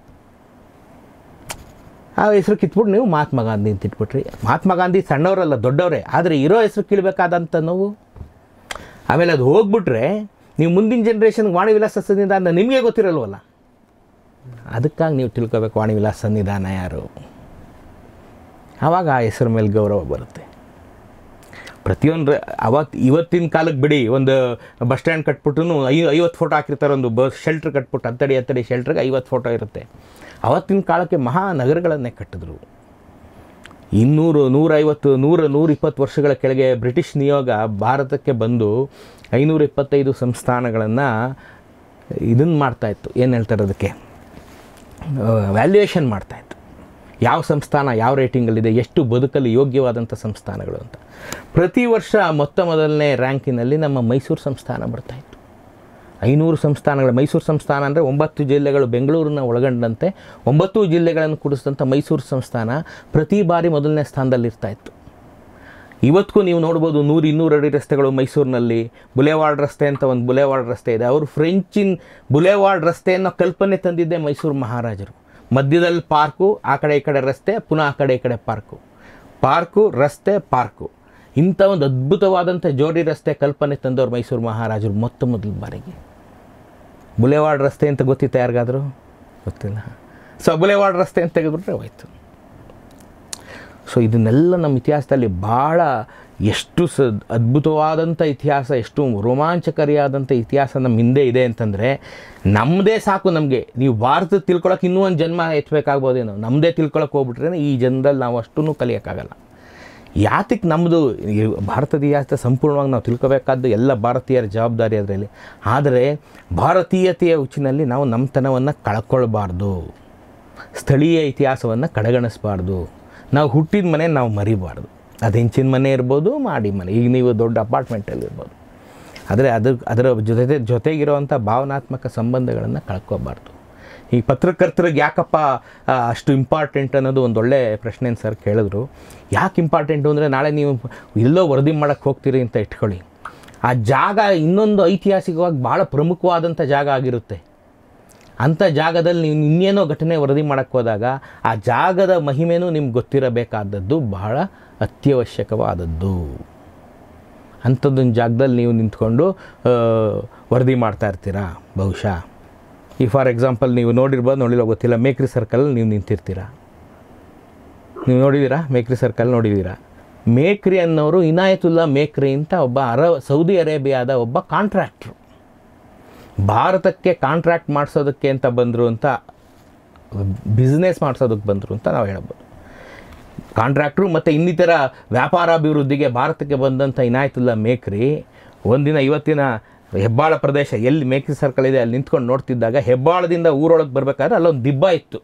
ಆ ಹೆಸರು ಕಿತ್ಬಿಟ್ಟು ನೀವು ಮಹಾತ್ಮ ಗಾಂಧಿ ಅಂತ ಇಟ್ಬಿಟ್ರಿ. ಮಹಾತ್ಮ ಗಾಂಧಿ ಸಣ್ಣವರಲ್ಲ, ದೊಡ್ಡವರೇ. ಆದರೆ ಇರೋ ಹೆಸರು ಕೀಳಬೇಕಾದಂಥ ನೋವು. ಆಮೇಲೆ ಅದು ಹೋಗ್ಬಿಟ್ರೆ ನೀವು ಮುಂದಿನ ಜನ್ರೇಷನ್ಗೆ ವಾಣಿವಿಲಾಸ ಸನ್ನಿಧಾನ ನಿಮಗೆ ಗೊತ್ತಿರಲ್ವಲ್ಲ. ಅದಕ್ಕಾಗಿ ನೀವು ತಿಳ್ಕೊಬೇಕು ವಾಣಿವಿಲಾಸ ಸನ್ನಿಧಾನ ಯಾರು, ಆವಾಗ ಆ ಹೆಸರು ಮೇಲೆ ಗೌರವ ಬರುತ್ತೆ. ಪ್ರತಿಯೊಂದು ಅವತ್ತು ಇವತ್ತಿನ ಕಾಲಕ್ಕೆ ಬಿಡಿ, ಒಂದು ಬಸ್ ಸ್ಟ್ಯಾಂಡ್ ಕಟ್ಬಿಟ್ಟು ಐ ಐವತ್ತು ಫೋಟೋ ಹಾಕಿರ್ತಾರೆ, ಒಂದು ಬಸ್ ಶೆಲ್ಟ್ರ್ ಕಟ್ಬಿಟ್ಟು ಹತ್ತಡಿ ಹತ್ತಡಿ ಶೆಲ್ಟ್ರಿಗೆ ಐವತ್ತು ಫೋಟೋ ಇರುತ್ತೆ. ಅವತ್ತಿನ ಕಾಲಕ್ಕೆ ಮಹಾನಗರಗಳನ್ನೇ ಕಟ್ಟಿದ್ರು. ಇನ್ನೂರು ನೂರೈವತ್ತು ನೂರ ನೂರಿಪ್ಪತ್ತು ವರ್ಷಗಳ ಕೆಳಗೆ ಬ್ರಿಟಿಷ್ ನಿಯೋಗ ಭಾರತಕ್ಕೆ ಬಂದು ಐನೂರ ಇಪ್ಪತ್ತೈದು ಸಂಸ್ಥಾನಗಳನ್ನು ಇದನ್ನು ಮಾಡ್ತಾಯಿತ್ತು, ಏನು ಹೇಳ್ತಾರೆ ಅದಕ್ಕೆ, ವ್ಯಾಲ್ಯೂಯೇಷನ್ ಮಾಡ್ತಾಯಿತ್ತು. ಯಾವ ಸಂಸ್ಥಾನ ಯಾವ ರೇಟಿಂಗಲ್ಲಿದೆ, ಎಷ್ಟು ಬದುಕಲು ಯೋಗ್ಯವಾದಂಥ ಸಂಸ್ಥಾನಗಳು ಅಂತ. ಪ್ರತಿ ವರ್ಷ ಮೊತ್ತ ಮೊದಲನೇ ರ್ಯಾಂಕಿನಲ್ಲಿ ನಮ್ಮ ಮೈಸೂರು ಸಂಸ್ಥಾನ ಬರ್ತಾಯಿತ್ತು. ಐನೂರು ಸಂಸ್ಥಾನಗಳು, ಮೈಸೂರು ಸಂಸ್ಥಾನ ಅಂದರೆ ಒಂಬತ್ತು ಜಿಲ್ಲೆಗಳು ಬೆಂಗಳೂರನ್ನ ಒಳಗೊಂಡಂತೆ ಒಂಬತ್ತು ಜಿಲ್ಲೆಗಳನ್ನು ಕೂಡಿಸಿದಂಥ ಮೈಸೂರು ಸಂಸ್ಥಾನ ಪ್ರತಿ ಬಾರಿ ಮೊದಲನೇ ಸ್ಥಾನದಲ್ಲಿರ್ತಾಯಿತ್ತು. ಇವತ್ತಿಗೂ ನೀವು ನೋಡ್ಬೋದು ನೂರು ಇನ್ನೂರು ಅಡಿ ರಸ್ತೆಗಳು ಮೈಸೂರಿನಲ್ಲಿ. ಬುಲೆವಾರ್ಡ್ ರಸ್ತೆ ಅಂತ ಒಂದು ಬುಲೆವಾರ್ಡ್ ರಸ್ತೆ ಇದೆ. ಅವರು ಫ್ರೆಂಚಿನ ಬುಲೆವಾರ್ಡ್ ರಸ್ತೆಯನ್ನು ಕಲ್ಪನೆ ತಂದಿದ್ದೆ ಮೈಸೂರು ಮಹಾರಾಜರು. ಮಧ್ಯದಲ್ಲಿ ಪಾರ್ಕು, ಆ ಕಡೆ ಈ ಕಡೆ ರಸ್ತೆ, ಪುನಃ ಆ ಕಡೆ ಈ ಕಡೆ ಪಾರ್ಕು, ಪಾರ್ಕು ರಸ್ತೆ ಪಾರ್ಕು, ಇಂಥ ಒಂದು ಅದ್ಭುತವಾದಂಥ ಜೋಡಿ ರಸ್ತೆ ಕಲ್ಪನೆ ತಂದವರು ಮೈಸೂರು ಮಹಾರಾಜರು ಮೊತ್ತ ಮೊದಲ ಬಾರಿಗೆ. ಬುಲೆವಾರ್ಡ್ ರಸ್ತೆ ಅಂತ ಗೊತ್ತಿತ್ತ ಯಾರಿಗಾದರೂ? ಗೊತ್ತಿಲ್ಲ. ಸೊ ಬುಲೆವಾರ್ಡ್ ರಸ್ತೆ ಅಂತ ತೆಗೆದುಬಿಟ್ರೆ ಹೋಯ್ತು. ಸೊ ಇದನ್ನೆಲ್ಲ ನಮ್ಮ ಇತಿಹಾಸದಲ್ಲಿ ಭಾಳ ಎಷ್ಟು ಸ ಅದ್ಭುತವಾದಂಥ ಇತಿಹಾಸ, ಎಷ್ಟು ರೋಮಾಂಚಕಾರಿಯಾದಂಥ ಇತಿಹಾಸ ನಮ್ಮ ಹಿಂದೆ ಇದೆ ಅಂತಂದರೆ ನಮ್ಮದೇ ಸಾಕು ನಮಗೆ. ನೀವು ಭಾರತ ತಿಳ್ಕೊಳಕ್ಕೆ ಇನ್ನೂ ಒಂದು ಜನ್ಮ ಎತ್ತಬೇಕಾಗ್ಬೋದೇನೋ, ನಮ್ಮದೇ ತಿಳ್ಕೊಳಕ್ಕೆ ಹೋಗ್ಬಿಟ್ರೆ ಈ ಜನ್ಮದಲ್ಲಿ ನಾವು ಅಷ್ಟೂ ಕಲಿಯೋಕ್ಕಾಗಲ್ಲ. ಯಾತಕ್ಕೆ ನಮ್ಮದು ಭಾರತದ ಇತಿಹಾಸ ಸಂಪೂರ್ಣವಾಗಿ ನಾವು ತಿಳ್ಕೊಬೇಕಾದ್ದು ಎಲ್ಲ ಭಾರತೀಯರ ಜವಾಬ್ದಾರಿ ಅದರಲ್ಲಿ. ಆದರೆ ಭಾರತೀಯತೆಯ ಹುಚ್ಚಿನಲ್ಲಿ ನಾವು ನಮ್ಮತನವನ್ನು ಕಳ್ಕೊಳ್ಬಾರ್ದು, ಸ್ಥಳೀಯ ಇತಿಹಾಸವನ್ನು ಕಡೆಗಣಿಸಬಾರ್ದು. ನಾವು ಹುಟ್ಟಿದ ಮನೆ ನಾವು ಮರಿಬಾರ್ದು. ಅದು ಹೆಂಚಿನ ಮನೆ ಇರ್ಬೋದು, ಮಾಡಿ ಮನೆ, ಈಗ ನೀವು ದೊಡ್ಡ ಅಪಾರ್ಟ್ಮೆಂಟಲ್ಲಿ ಇರ್ಬೋದು, ಆದರೆ ಅದು ಅದರ ಜೊತೆ ಜೊತೆಗಿರುವಂಥ ಭಾವನಾತ್ಮಕ ಸಂಬಂಧಗಳನ್ನು ಕಳ್ಕೊಬಾರ್ದು. ಈ ಪತ್ರಕರ್ತರಿಗೆ ಯಾಕಪ್ಪ ಅಷ್ಟು ಇಂಪಾರ್ಟೆಂಟ್ ಅನ್ನೋದು ಒಂದು ಒಳ್ಳೆ ಪ್ರಶ್ನೆ ಸರ್ ಕೇಳಿದ್ರು. ಯಾಕೆ ಇಂಪಾರ್ಟೆಂಟು ಅಂದರೆ ನಾಳೆ ನೀವು ಎಲ್ಲೋ ವರದಿ ಮಾಡೋಕ್ಕೆ ಹೋಗ್ತೀರಿ ಅಂತ ಇಟ್ಕೊಳ್ಳಿ, ಆ ಜಾಗ ಇನ್ನೊಂದು ಐತಿಹಾಸಿಕವಾಗಿ ಭಾಳ ಪ್ರಮುಖವಾದಂಥ ಜಾಗ ಆಗಿರುತ್ತೆ. ಅಂಥ ಜಾಗದಲ್ಲಿ ನೀವು ಇನ್ನೇನೋ ಘಟನೆ ವರದಿ ಮಾಡೋಕ್ಕೆ ಹೋದಾಗ ಆ ಜಾಗದ ಮಹಿಮೆನೂ ನಿಮ್ಗೆ ಗೊತ್ತಿರಬೇಕಾದದ್ದು ಬಹಳ ಅತ್ಯವಶ್ಯಕವಾದದ್ದು. ಅಂಥದ್ದೊಂದು ಜಾಗದಲ್ಲಿ ನೀವು ನಿಂತ್ಕೊಂಡು ವರದಿ ಮಾಡ್ತಾ ಇರ್ತೀರಾ ಬಹುಶಃ. ಈ ಫಾರ್ ಎಕ್ಸಾಂಪಲ್ ನೀವು ನೋಡಿರ್ಬೋದು, ನೋಡಿಲ್ಲ ಗೊತ್ತಿಲ್ಲ, ಮೇಕ್ರಿ ಸರ್ಕಲಲ್ಲಿ ನೀವು ನಿಂತಿರ್ತೀರ. ನೀವು ನೋಡಿದ್ದೀರಾ ಮೇಕ್ರಿ ಸರ್ಕಲ್ ನೋಡಿದ್ದೀರಾ? ಮೇಕ್ರಿ ಅನ್ನೋರು ಇನಾಯತುಲ್ಲಾ ಮೇಕ್ರಿ ಅಂತ ಒಬ್ಬ ಅರ ಸೌದಿ ಅರೇಬಿಯಾದ ಒಬ್ಬ ಕಾಂಟ್ರಾಕ್ಟ್ರು. ಭಾರತಕ್ಕೆ ಕಾಂಟ್ರಾಕ್ಟ್ ಮಾಡಿಸೋದಕ್ಕೆ ಅಂತ ಬಂದರು ಅಂತ, ಬಿಸ್ನೆಸ್ ಮಾಡಿಸೋದಕ್ಕೆ ಬಂದರು ಅಂತ ನಾವು ಹೇಳ್ಬೋದು. ಕಾಂಟ್ರಾಕ್ಟ್ರು ಮತ್ತು ಇನ್ನಿತರ ವ್ಯಾಪಾರಾಭಿವೃದ್ಧಿಗೆ ಭಾರತಕ್ಕೆ ಬಂದಂಥ ಇನಾಯತುಲ್ಲಾ ಮೇಕ್ರಿ ಒಂದಿನ ಇವತ್ತಿನ ಹೆಬ್ಬಾಳ ಪ್ರದೇಶ ಎಲ್ಲಿ ಮೇಕ್ರಿ ಸರ್ಕಲ್ ಇದೆ ಅಲ್ಲಿ ನಿಂತ್ಕೊಂಡು ನೋಡ್ತಿದ್ದಾಗ ಹೆಬ್ಬಾಳದಿಂದ ಊರೊಳಗೆ ಬರಬೇಕಾದ್ರೆ ಅಲ್ಲೊಂದು ದಿಬ್ಬ ಇತ್ತು.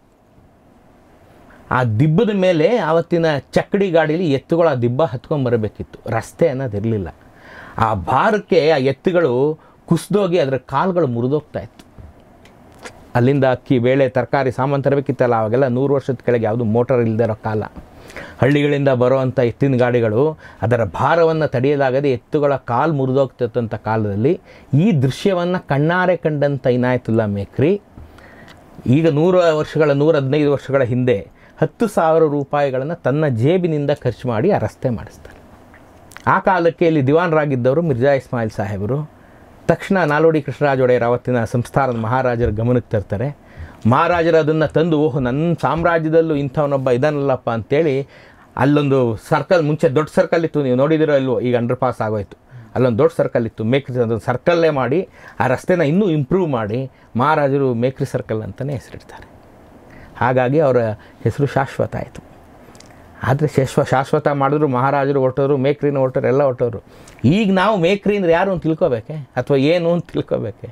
ಆ ದಿಬ್ಬದ ಮೇಲೆ ಆವತ್ತಿನ ಚಕ್ಕಡಿ ಗಾಡೀಲಿ ಎತ್ತುಗಳು ಆ ದಿಬ್ಬ ಹತ್ಕೊಂಡ್ಬರಬೇಕಿತ್ತು, ರಸ್ತೆ ಅನ್ನೋದಿರಲಿಲ್ಲ. ಆ ಭಾರಕ್ಕೆ ಆ ಎತ್ತುಗಳು ಕುಸಿದೋಗಿ ಅದರ ಕಾಲುಗಳು ಮುರಿದೋಗ್ತಾ ಇತ್ತು. ಅಲ್ಲಿಂದ ಅಕ್ಕಿ ಬೇಳೆ ತರಕಾರಿ ಸಾಮಾನು ತರಬೇಕಿತ್ತಲ್ಲ, ಅವಾಗೆಲ್ಲ ನೂರು ವರ್ಷದ ಕೆಳಗೆ ಯಾವುದು ಮೋಟರ್ ಇಲ್ಲದೆ ಇರೋ ಕಾಲ. ಹಳ್ಳಿಗಳಿಂದ ಬರುವಂಥ ಎತ್ತಿನ ಗಾಡಿಗಳು ಅದರ ಭಾರವನ್ನು ತಡೆಯಲಾಗದೆ ಎತ್ತುಗಳ ಕಾಲು ಮುರಿದೋಗ್ತಿದ್ದಂಥ ಕಾಲದಲ್ಲಿ ಈ ದೃಶ್ಯವನ್ನು ಕಣ್ಣಾರೆ ಕಂಡಂಥ ಇನಾಯತುಲ್ಲಾ ಮೇಕ್ರಿ ಈಗ ನೂರು ವರ್ಷಗಳ ನೂರ ಹದಿನೈದು ವರ್ಷಗಳ ಹಿಂದೆ ಹತ್ತು ಸಾವಿರ ರೂಪಾಯಿಗಳನ್ನು ತನ್ನ ಜೇಬಿನಿಂದ ಖರ್ಚು ಮಾಡಿ ಆ ರಸ್ತೆ ಮಾಡಿಸ್ತಾರೆ. ಆ ಕಾಲಕ್ಕೆ ಇಲ್ಲಿ ದಿವಾನರಾಗಿದ್ದವರು ಮಿರ್ಜಾ ಇಸ್ಮಾಯಿಲ್ ಸಾಹೇಬರು. ತಕ್ಷಣ ನಾಲ್ವಡಿ ಕೃಷ್ಣರಾಜ ಒಡೆಯರ್ ಅವತ್ತಿನ ಸಂಸ್ಥಾನದ ಮಹಾರಾಜರ ಗಮನಕ್ಕೆ ತರ್ತಾರೆ. ಮಹಾರಾಜರು ಅದನ್ನು ತಂದು, ಓಹ್ ನನ್ನ ಸಾಮ್ರಾಜ್ಯದಲ್ಲೂ ಇಂಥವನೊಬ್ಬ ಇದಾನಲ್ಲಪ್ಪ ಅಂತೇಳಿ ಅಲ್ಲೊಂದು ಸರ್ಕಲ್, ಮುಂಚೆ ದೊಡ್ಡ ಸರ್ಕಲ್ ಇತ್ತು, ನೀವು ನೋಡಿದಿರೋ ಇಲ್ವೋ, ಈಗ ಅಂಡರ್ ಪಾಸ್ ಆಗೋಯ್ತು. ಅಲ್ಲೊಂದು ದೊಡ್ಡ ಸರ್ಕಲ್ ಇತ್ತು, ಮೇಕ್ರಿ ಅದೊಂದು ಸರ್ಕಲ್ಲೇ ಮಾಡಿ ಆ ರಸ್ತೆನ ಇನ್ನೂ ಇಂಪ್ರೂವ್ ಮಾಡಿ ಮಹಾರಾಜರು ಮೇಕ್ರಿ ಸರ್ಕಲ್ ಅಂತಲೇ ಹೆಸರಿಡ್ತಾರೆ. ಹಾಗಾಗಿ ಅವರ ಹೆಸರು ಶಾಶ್ವತ ಆಯಿತು. ಆದರೆ ಶಾಶ್ವ ಶಾಶ್ವತ ಮಾಡಿದ್ರು ಮಹಾರಾಜರು ಹೊರಟೋರು, ಮೇಕ್ರಿನ ಹೊರಟೋರು, ಎಲ್ಲ ಹೊರಟೋರು. ಈಗ ನಾವು ಮೇಕ್ರಿ ಅಂದರೆ ಯಾರು ಅಂತ ತಿಳ್ಕೊಬೇಕೆ ಅಥವಾ ಏನು ಅಂತ ತಿಳ್ಕೊಬೇಕೆ?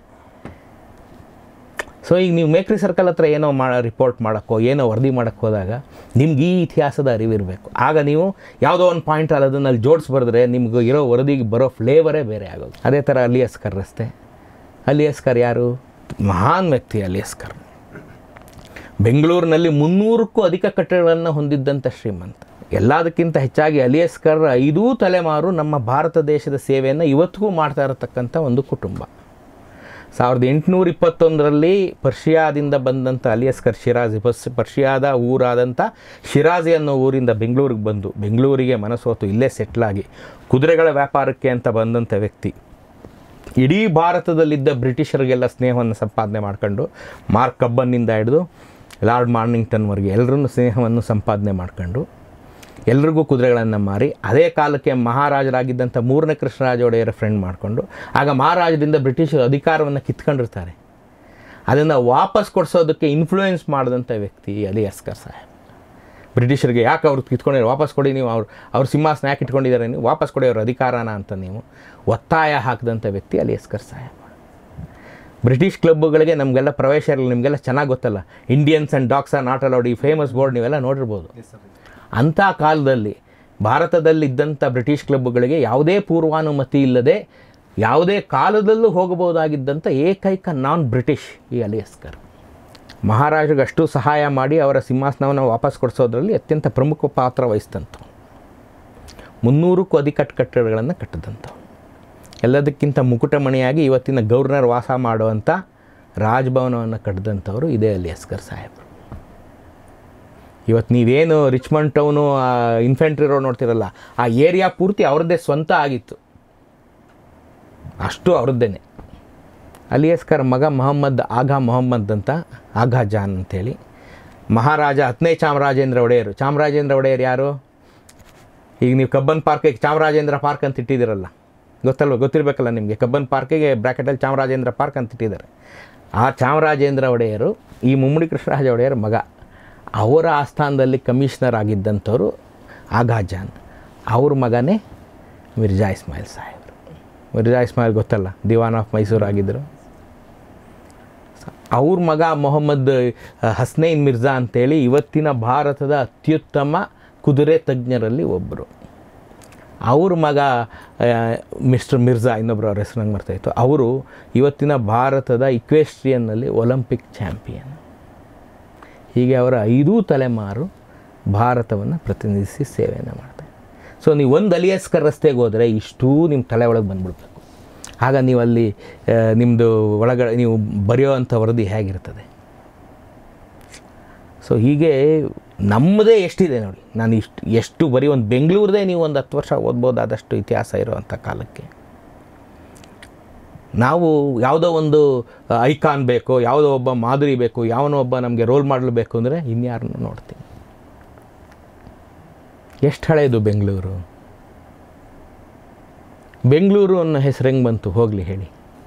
ಸೊ ಈಗ ನೀವು ಮೇಕ್ರಿ ಸರ್ಕಲ್ ಹತ್ರ ಏನೋ ಮಾಡೋ ರಿಪೋರ್ಟ್ ಮಾಡೋಕ್ಕೋ ಏನೋ ವರದಿ ಮಾಡೋಕ್ಕೆ ಹೋದಾಗ ನಿಮ್ಗೆ ಈ ಇತಿಹಾಸದ ಅರಿವಿರಬೇಕು. ಆಗ ನೀವು ಯಾವುದೋ ಒಂದು ಪಾಯಿಂಟ್ ಅಲ್ಲಿ ಅದನ್ನು ಅಲ್ಲಿ ಜೋಡಿಸ್ಬಾರ್ದ್ರೆ ನಿಮ್ಗೆ ಇರೋ ವರದಿಗೆ ಬರೋ ಫ್ಲೇವರೇ ಬೇರೆ ಆಗೋದು. ಅದೇ ಥರ ಅಲಿ ಅಸ್ಕರ್ ರಸ್ತೆ. ಅಲಿ ಅಸ್ಕರ್ ಯಾರು? ಮಹಾನ್ ವ್ಯಕ್ತಿ ಅಲಿ ಅಸ್ಕರ್. ಬೆಂಗಳೂರಿನಲ್ಲಿ ಮುನ್ನೂರಕ್ಕೂ ಅಧಿಕ ಕಟ್ಟಡಗಳನ್ನು ಹೊಂದಿದ್ದಂಥ ಶ್ರೀಮಂತ. ಎಲ್ಲದಕ್ಕಿಂತ ಹೆಚ್ಚಾಗಿ ಅಲಿ ಅಸ್ಕರ್ ಐದೂ ತಲೆಮಾರು ನಮ್ಮ ಭಾರತ ದೇಶದ ಸೇವೆಯನ್ನು ಇವತ್ತಿಗೂ ಮಾಡ್ತಾ ಇರತಕ್ಕಂಥ ಒಂದು ಕುಟುಂಬ. ಸಾವಿರದ ಎಂಟುನೂರ ಇಪ್ಪತ್ತೊಂದರಲ್ಲಿ ಪರ್ಷಿಯಾದಿಂದ ಬಂದಂಥ ಅಲಿ ಅಸ್ಕರ್ ಶಿರಾಜಿ, ಪಸ್ ಪರ್ಷಿಯಾದ ಊರಾದಂಥ ಶಿರಾಜಿ ಅನ್ನೋ ಊರಿಂದ ಬೆಂಗಳೂರಿಗೆ ಬಂದು ಬೆಂಗಳೂರಿಗೆ ಮನಸೋತು ಇಲ್ಲೇ ಸೆಟ್ಲಾಗಿ ಕುದುರೆಗಳ ವ್ಯಾಪಾರಕ್ಕೆ ಅಂತ ಬಂದಂಥ ವ್ಯಕ್ತಿ. ಇಡೀ ಭಾರತದಲ್ಲಿದ್ದ ಬ್ರಿಟಿಷರಿಗೆಲ್ಲ ಸ್ನೇಹವನ್ನು ಸಂಪಾದನೆ ಮಾಡ್ಕೊಂಡು, ಮಾರ್ಕ್ ಕಬ್ಬನ್ನಿಂದ ಹಿಡಿದು ಲಾರ್ಡ್ ಮಾರ್ನಿಂಗ್ಟನ್ವರೆಗೆ ಎಲ್ಲರೂ ಸ್ನೇಹವನ್ನು ಸಂಪಾದನೆ ಮಾಡ್ಕೊಂಡು ಎಲ್ರಿಗೂ ಕುದುರೆಗಳನ್ನು ಮಾರಿ, ಅದೇ ಕಾಲಕ್ಕೆ ಮಹಾರಾಜರಾಗಿದ್ದಂಥ ಮೂರನೇ ಕೃಷ್ಣರಾಜ ಒಡೆಯರ ಫ್ರೆಂಡ್ ಮಾಡಿಕೊಂಡು, ಆಗ ಮಹಾರಾಜರಿಂದ ಬ್ರಿಟಿಷರು ಅಧಿಕಾರವನ್ನು ಕಿತ್ಕೊಂಡಿರ್ತಾರೆ, ಅದನ್ನು ವಾಪಸ್ ಕೊಡಿಸೋದಕ್ಕೆ ಇನ್ಫ್ಲೂಯೆನ್ಸ್ ಮಾಡಿದಂಥ ವ್ಯಕ್ತಿ ಅಲಿ ಅಸ್ಗರ್ ಸಾಹೇಬ್. ಬ್ರಿಟಿಷರಿಗೆ ಯಾಕೆ ಅವ್ರು ಕಿತ್ಕೊಂಡಿರೋ, ವಾಪಸ್ ಕೊಡಿ, ನೀವು ಅವ್ರು ಅವ್ರ ಸಿಂಹಾಸನ ಯಾಕೆ ಇಟ್ಕೊಂಡಿದ್ದಾರೆ, ನೀವು ವಾಪಸ್ ಕೊಡಿ ಅವ್ರ ಅಧಿಕಾರನ ಅಂತ ನೀವು ಒತ್ತಾಯ ಹಾಕಿದಂಥ ವ್ಯಕ್ತಿ ಅಲಿ ಅಸ್ಗರ್ ಸಾಹೇಬ್. ಬ್ರಿಟಿಷ್ ಕ್ಲಬ್ಗಳಿಗೆ ನಮಗೆಲ್ಲ ಪ್ರವೇಶ ಇರಲ್ಲ, ನಿಮಗೆಲ್ಲ ಚೆನ್ನಾಗಿ ಗೊತ್ತಲ್ಲ, Indians and dogs are not allowed, ಈ ಫೇಮಸ್ ಬೋರ್ಡ್ ನೀವೆಲ್ಲ ನೋಡಿರ್ಬೋದು. ಅಂಥ ಕಾಲದಲ್ಲಿ ಭಾರತದಲ್ಲಿದ್ದಂಥ ಬ್ರಿಟಿಷ್ ಕ್ಲಬ್ಗಳಿಗೆ ಯಾವುದೇ ಪೂರ್ವಾನುಮತಿ ಇಲ್ಲದೆ ಯಾವುದೇ ಕಾಲದಲ್ಲೂ ಹೋಗಬಹುದಾಗಿದ್ದಂಥ ಏಕೈಕ ನಾನ್ ಬ್ರಿಟಿಷ್ ಈ ಅಲಿ ಅಸ್ಗರ್. ಮಹಾರಾಜರಿಗೆ ಅಷ್ಟು ಸಹಾಯ ಮಾಡಿ ಅವರ ಸಿಂಹಾಸನವನ್ನು ವಾಪಸ್ ಕೊಡಿಸೋದ್ರಲ್ಲಿ ಅತ್ಯಂತ ಪ್ರಮುಖ ಪಾತ್ರ ವಹಿಸಿದಂಥವು. ಮುನ್ನೂರಕ್ಕೂ ಅಧಿಕ ಕಟ್ಟಡಗಳನ್ನು ಕಟ್ಟಿದಂಥವು. ಎಲ್ಲದಕ್ಕಿಂತ ಮುಕುಟಮಣಿಯಾಗಿ ಇವತ್ತಿನ ಗವರ್ನರ್ ವಾಸ ಮಾಡುವಂಥ ರಾಜಭವನವನ್ನು ಕಟ್ಟಿದಂಥವರು ಇದೇ ಅಲಿ ಅಸ್ಗರ್ ಸಾಹೇಬರು. ಇವತ್ತು ನೀವೇನು ರಿಚ್ಮಂಡ್ ಟೌನು ಇನ್ಫೆಂಟ್ರಿ ರೋಡ್ ನೋಡ್ತಿರಲ್ಲ, ಆ ಏರಿಯಾ ಪೂರ್ತಿ ಅವ್ರದ್ದೇ ಸ್ವಂತ ಆಗಿತ್ತು, ಅಷ್ಟು ಅವ್ರದ್ದೇ. ಅಲಿ ಅಸ್ಗರ್ ಮಗ ಮೊಹಮ್ಮದ್ ಆಗಾ ಮೊಹಮ್ಮದ್ ಅಂತ, ಆಗಾ ಜಾನ್ ಅಂತೇಳಿ, ಮಹಾರಾಜ ಹತ್ತನೇ ಚಾಮರಾಜೇಂದ್ರ ಒಡೆಯರು. ಚಾಮರಾಜೇಂದ್ರ ಒಡೆಯರು ಯಾರು? ಈಗ ನೀವು ಕಬ್ಬನ್ ಪಾರ್ಕಿಗೆ ಚಾಮರಾಜೇಂದ್ರ ಪಾರ್ಕ್ ಅಂತ ಇಟ್ಟಿದ್ದೀರಲ್ಲ, ಗೊತ್ತಲ್ವ? ಗೊತ್ತಿರಬೇಕಲ್ಲ ನಿಮಗೆ. ಕಬ್ಬನ್ ಪಾರ್ಕಿಗೆ ಬ್ರ್ಯಾಕೆಟಲ್ಲಿ ಚಾಮರಾಜೇಂದ್ರ ಪಾರ್ಕ್ ಅಂತ ಇಟ್ಟಿದ್ದಾರೆ. ಆ ಚಾಮರಾಜೇಂದ್ರ ಒಡೆಯರು ಈ ಮುಮ್ಮಡಿ ಕೃಷ್ಣರಾಜ ಒಡೆಯರ ಮಗ. ಅವರ ಆಸ್ಥಾನದಲ್ಲಿ ಕಮಿಷನರ್ ಆಗಿದ್ದಂಥವ್ರು ಆಗಾ ಜಾನ್. ಅವ್ರ ಮಗನೇ ಮಿರ್ಜಾ ಇಸ್ಮಾಯಿಲ್ ಸಾಹೇಬರು. ಮಿರ್ಜಾ ಇಸ್ಮಾಯಿಲ್ ಗೊತ್ತಲ್ಲ, ದಿವಾನ್ ಆಫ್ ಮೈಸೂರು ಆಗಿದ್ದರು. ಅವ್ರ ಮಗ ಮೊಹಮ್ಮದ್ ಹಸ್ನೈನ್ ಮಿರ್ಜಾ ಅಂತೇಳಿ ಇವತ್ತಿನ ಭಾರತದ ಅತ್ಯುತ್ತಮ ಕುದುರೆ ತಜ್ಞರಲ್ಲಿ ಒಬ್ಬರು. ಅವ್ರ ಮಗ ಮಿಸ್ಟರ್ ಮಿರ್ಜಾ, ಇನ್ನೊಬ್ಬರು ಅವ್ರ ಹೆಸರು ನಂಗೆ ಬರ್ತಾಯಿತ್ತು, ಅವರು ಇವತ್ತಿನ ಭಾರತದ ಇಕ್ವೆಸ್ಟ್ರಿಯನ್ನಲ್ಲಿ ಒಲಿಂಪಿಕ್ ಚಾಂಪಿಯನ್. ಹೀಗೆ ಅವರ ಐದೂ ತಲೆಮಾರು ಭಾರತವನ್ನು ಪ್ರತಿನಿಧಿಸಿ ಸೇವೆಯನ್ನು ಮಾಡ್ತಾರೆ. ಸೊ ನೀವು ಒಂದು ಅಲಿ ಅಸ್ಗರ್ ರಸ್ತೆಗೆ ಹೋದರೆ ಇಷ್ಟೂ ನಿಮ್ಮ ತಲೆ ಒಳಗೆ ಬಂದುಬಿಡ್ಬೇಕು. ಆಗ ನೀವು ಅಲ್ಲಿ ನಿಮ್ಮದು ಒಳಗಡೆ ನೀವು ಬರೆಯೋವಂಥ ವರದಿ ಹೇಗಿರ್ತದೆ. ಸೊ ಹೀಗೆ ನಮ್ಮದೇ ಎಷ್ಟಿದೆ ನೋಡಿ. ನಾನು ಇಷ್ಟು ಎಷ್ಟು ಬರೀ ಒಂದು ಬೆಂಗಳೂರದೇ ನೀವು ಒಂದು ಹತ್ತು ವರ್ಷ ಓದ್ಬೋದಾದಷ್ಟು ಇತಿಹಾಸ ಇರೋವಂಥ ಕಾಲಕ್ಕೆ ನಾವು ಯಾವುದೋ ಒಂದು ಐಕಾನ್ ಬೇಕು, ಯಾವುದೋ ಒಬ್ಬ ಮಾದರಿ ಬೇಕು, ಯಾವನೋ ಒಬ್ಬ ನಮಗೆ ರೋಲ್ ಮಾಡಲ್ ಬೇಕು ಅಂದರೆ ಇನ್ಯಾರನ್ನು ನೋಡ್ತೀವಿ. ಎಷ್ಟು ಹಳೆಯದು ಬೆಂಗಳೂರು? ಬೆಂಗಳೂರು ಅನ್ನೋ ಹೆಸರು ಹೆಂಗೆ ಬಂತು ಹೋಗಲಿ ಹೇಳಿ?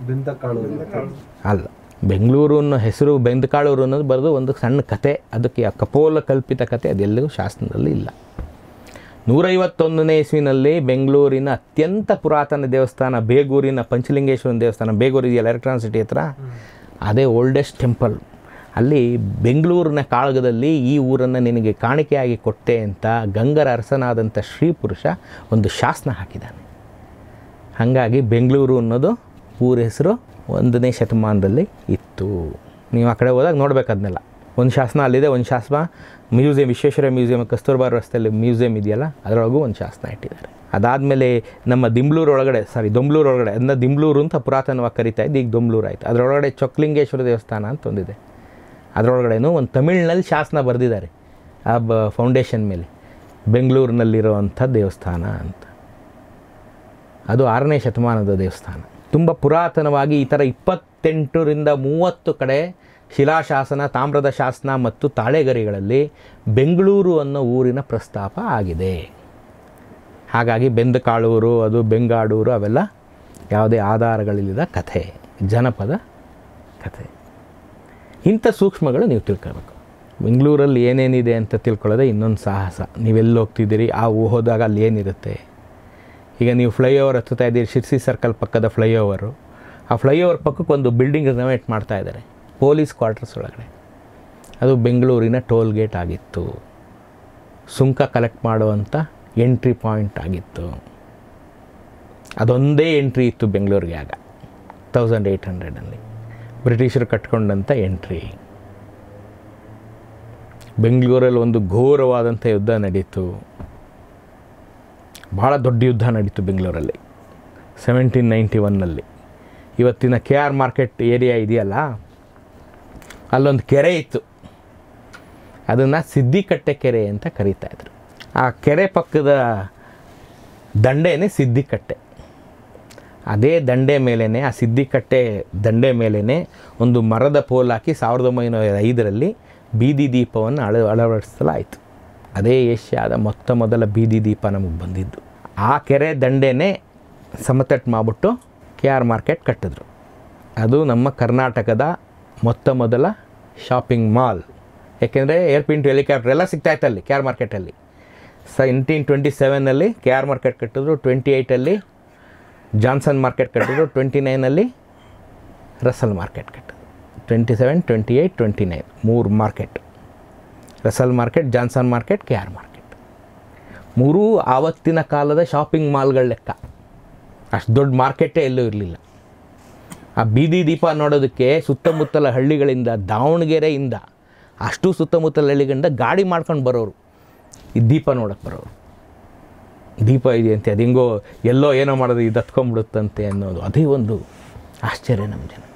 ಅಲ್ಲ, ಬೆಂಗಳೂರು ಅನ್ನೋ ಹೆಸರು ಬೆಂದಕಾಳೂರು ಅನ್ನೋದು ಬರೆದು ಒಂದು ಸಣ್ಣ ಕತೆ, ಅದಕ್ಕೆ ಕಪೋಲ ಕಲ್ಪಿತ ಕತೆ, ಅದೆಲ್ಲೂ ಶಾಸನದಲ್ಲಿ ಇಲ್ಲ. ನೂರೈವತ್ತೊಂದನೇ ಇಸ್ವಿನಲ್ಲಿ ಬೆಂಗಳೂರಿನ ಅತ್ಯಂತ ಪುರಾತನ ದೇವಸ್ಥಾನ ಬೇಗೂರಿನ ಪಂಚಲಿಂಗೇಶ್ವರನ ದೇವಸ್ಥಾನ, ಬೇಗೂರು ಇದೆಯಲ್ಲ ಎಲೆಕ್ಟ್ರಾನ್ ಸಿಟಿ ಹತ್ರ, ಅದೇ ಓಲ್ಡೆಸ್ಟ್ ಟೆಂಪಲ್. ಅಲ್ಲಿ ಬೆಂಗಳೂರಿನ ಕಾಳಗದಲ್ಲಿ ಈ ಊರನ್ನು ನಿನಗೆ ಕಾಣಿಕೆಯಾಗಿ ಕೊಟ್ಟೆ ಅಂತ ಗಂಗರ ಅರಸನಾದಂಥ ಶ್ರೀ ಪುರುಷ ಒಂದು ಶಾಸನ ಹಾಕಿದ್ದಾನೆ. ಹಾಗಾಗಿ ಬೆಂಗಳೂರು ಅನ್ನೋದು ಊರ ಹೆಸರು ಒಂದನೇ ಶತಮಾನದಲ್ಲಿ ಇತ್ತು. ನೀವು ಆ ಕಡೆ ಹೋದಾಗ ನೋಡ್ಬೇಕು ಅದನ್ನೆಲ್ಲ. ಒಂದು ಶಾಸನ ಅಲ್ಲಿದೆ, ಒಂದು ಶಾಸನ ಮ್ಯೂಸಿಯಂ, ವಿಶ್ವೇಶ್ವರ ಮ್ಯೂಸಿಯಂ ಕಸ್ತೂರ್ಬಾ ರಸ್ತೆಯಲ್ಲಿ ಮ್ಯೂಸಿಯಂ ಇದೆಯಲ್ಲ, ಅದರೊಳಗೂ ಒಂದು ಶಾಸನ ಇಟ್ಟಿದ್ದಾರೆ. ಅದಾದಮೇಲೆ ನಮ್ಮ ದಿಂಬ್ಳೂರು ಒಳಗಡೆ, ಸಾರಿ ದೊಂಬ್ಳೂರು ಒಳಗಡೆ, ಅದನ್ನ ದಿಂಬ್ಳೂರು ಅಂತ ಪುರಾತನವಾಗಿ ಕರಿತಾ ಇದ್ದು, ಈಗ ದೊಂಬ್ಳೂರು ಆಯಿತು. ಅದರೊಳಗಡೆ ಚೊಕ್ಲಿಂಗೇಶ್ವರ ದೇವಸ್ಥಾನ ಅಂತ ಒಂದಿದೆ. ಅದರೊಳಗಡೆನೂ ಒಂದು ತಮಿಳಿನಲ್ಲಿ ಶಾಸನ ಬರೆದಿದ್ದಾರೆ ಆ ಬ ಫೌಂಡೇಶನ್ ಮೇಲೆ, ಬೆಂಗಳೂರಿನಲ್ಲಿರುವಂಥ ದೇವಸ್ಥಾನ ಅಂತ. ಅದು ಆರನೇ ಶತಮಾನದ ದೇವಸ್ಥಾನ. ತುಂಬ ಪುರಾತನವಾಗಿ ಈ ಥರ ಇಪ್ಪತ್ತೆಂಟರಿಂದ ಮೂವತ್ತು ಕಡೆ ಶಿಲಾಶಾಸನ, ತಾಮ್ರದ ಶಾಸನ ಮತ್ತು ತಾಳೆಗರಿಗಳಲ್ಲಿ ಬೆಂಗಳೂರು ಅನ್ನೋ ಊರಿನ ಪ್ರಸ್ತಾಪ ಆಗಿದೆ. ಹಾಗಾಗಿ ಬೆಂದಕಾಳೂರು, ಅದು ಬೆಂಗಾಡೂರು, ಅವೆಲ್ಲ ಯಾವುದೇ ಆಧಾರಗಳಿಲ್ಲದ ಕಥೆ, ಜನಪದ ಕಥೆ. ಇಂಥ ಸೂಕ್ಷ್ಮಗಳು ನೀವು ತಿಳ್ಕೊಳ್ಬೇಕು. ಬೆಂಗಳೂರಲ್ಲಿ ಏನೇನಿದೆ ಅಂತ ತಿಳ್ಕೊಳ್ಳೋದೇ ಇನ್ನೊಂದು ಸಾಹಸ. ನೀವೆಲ್ಲಿ ಹೋಗ್ತಿದ್ದೀರಿ, ಆ ಹೋದಾಗ ಅಲ್ಲಿ ಏನಿರುತ್ತೆ. ಈಗ ನೀವು ಫ್ಲೈಓವರ್ ಹತ್ತುತ್ತಾ ಇದ್ದೀರಿ, ಶಿರ್ಸಿ ಸರ್ಕಲ್ ಪಕ್ಕದ ಫ್ಲೈಓವರು. ಆ ಫ್ಲೈಓವರ್ ಪಕ್ಕಕ್ಕೆ ಒಂದು ಬಿಲ್ಡಿಂಗ್ ರಿನೋವೇಟ್ ಮಾಡ್ತಾ ಇದ್ದಾರೆ, ಪೊಲೀಸ್ ಕ್ವಾರ್ಟರ್ಸ್ ಒಳಗಡೆ. ಅದು ಬೆಂಗಳೂರಿನ ಟೋಲ್ ಗೇಟ್ ಆಗಿತ್ತು, ಸುಂಕ ಕಲೆಕ್ಟ್ ಮಾಡುವಂಥ ಎಂಟ್ರಿ ಪಾಯಿಂಟ್ ಆಗಿತ್ತು. ಅದೊಂದೇ ಎಂಟ್ರಿ ಇತ್ತು ಬೆಂಗಳೂರಿಗೆ ಆಗ, ತೌಸಂಡ್ ಏಯ್ಟ್ ಹಂಡ್ರೆಡಲ್ಲಿ ಬ್ರಿಟಿಷರು ಕಟ್ಕೊಂಡಂಥ ಎಂಟ್ರಿ. ಬೆಂಗಳೂರಲ್ಲಿ ಒಂದು ಘೋರವಾದಂಥ ಯುದ್ಧ ನಡೀತು, ಭಾಳ ದೊಡ್ಡ ಯುದ್ಧ ನಡೀತು ಬೆಂಗಳೂರಲ್ಲಿ ಸೆವೆಂಟೀನ್ ನೈಂಟಿ ಒನ್ನಲ್ಲಿ. ಇವತ್ತಿನ ಕೆ ಆರ್ ಮಾರ್ಕೆಟ್ ಏರಿಯಾ ಇದೆಯಲ್ಲ, ಅಲ್ಲೊಂದು ಕೆರೆ ಇತ್ತು, ಅದನ್ನು ಸಿದ್ದಿಕಟ್ಟೆ ಕೆರೆ ಅಂತ ಕರೀತಾಯಿದ್ರು. ಆ ಕೆರೆ ಪಕ್ಕದ ದಂಡೆನೇ ಸಿದ್ದಿಕಟ್ಟೆ. ಅದೇ ದಂಡೆ ಮೇಲೇ, ಆ ಸಿದ್ದಿಕಟ್ಟೆ ದಂಡೆ ಮೇಲೇ ಒಂದು ಮರದ ಪೋಲ್ ಹಾಕಿ ಸಾವಿರದ ಒಂಬೈನೂರ ಐದರಲ್ಲಿ ಬೀದಿ ದೀಪವನ್ನು ಅಳ ಅಳವಡಿಸಲಾಯಿತು. ಅದೇ ಏಷ್ಯಾದ ಮೊತ್ತ ಮೊದಲ ಬೀದಿ ದೀಪ ನಮಗೆ ಬಂದಿದ್ದು. ಆ ಕೆರೆ ದಂಡೆನೇ ಸಮತಟ್ಟು ಮಾಡಿಬಿಟ್ಟು ಕೆ ಆರ್ ಮಾರ್ಕೆಟ್ ಕಟ್ಟಿದ್ರು. ಅದು ನಮ್ಮ ಕರ್ನಾಟಕದ ಮೊತ್ತ ಮೊದಲ ಶಾಪಿಂಗ್ ಮಾಲ್. ಯಾಕೆಂದರೆ ಏರ್ಪಿಂಟು ಹೆಲಿಕಾಪ್ಟರ್ ಎಲ್ಲ ಸಿಗ್ತಾಯಿತ್ತಲ್ಲಿ K R market. Seventeen twenty ಸೆವೆನಲ್ಲಿ ಕೆ ಆರ್ ಮಾರ್ಕೆಟ್ ಕಟ್ಟಿದ್ರು, ಟ್ವೆಂಟಿ ಏಯ್ಟಲ್ಲಿ ಜಾನ್ಸನ್ ಮಾರ್ಕೆಟ್ ಕಟ್ಟಿದ್ರು, ಟ್ವೆಂಟಿ ನೈನಲ್ಲಿ ರಸಲ್ ಮಾರ್ಕೆಟ್ ಕಟ್ಟಿದ್ರು. Twenty seven twenty eight twenty nine ಮೂರು market, Russell market, Johnson market, K R market, ಮೂರೂ ಆವತ್ತಿನ ಕಾಲದ ಶಾಪಿಂಗ್ ಮಾಲ್ಗಳ ಲೆಕ್ಕ. ಅಷ್ಟು ದೊಡ್ಡ ಮಾರ್ಕೆಟೇ ಎಲ್ಲೂ ಇರಲಿಲ್ಲ. ಆ ಬೀದಿ ದೀಪ ನೋಡೋದಕ್ಕೆ ಸುತ್ತಮುತ್ತಲ ಹಳ್ಳಿಗಳಿಂದ, ದಾವಣಗೆರೆಯಿಂದ ಅಷ್ಟು ಸುತ್ತಮುತ್ತಲ ಹಳ್ಳಿಗಳಿಂದ ಗಾಡಿ ಮಾಡ್ಕೊಂಡು ಬರೋರು ಈ ದೀಪ ನೋಡೋಕ್ಕೆ ಬರೋರು. ದೀಪ ಇದೆಯಂತೆ, ಅದು ಹೆಂಗೋ ಎಲ್ಲೋ ಏನೋ ಮಾಡೋದು ಇದು ಹತ್ಕೊಂಡ್ಬಿಡುತ್ತಂತೆ ಅನ್ನೋದು, ಅದೇ ಒಂದು ಆಶ್ಚರ್ಯ ನಮ್ಮ ಜನ.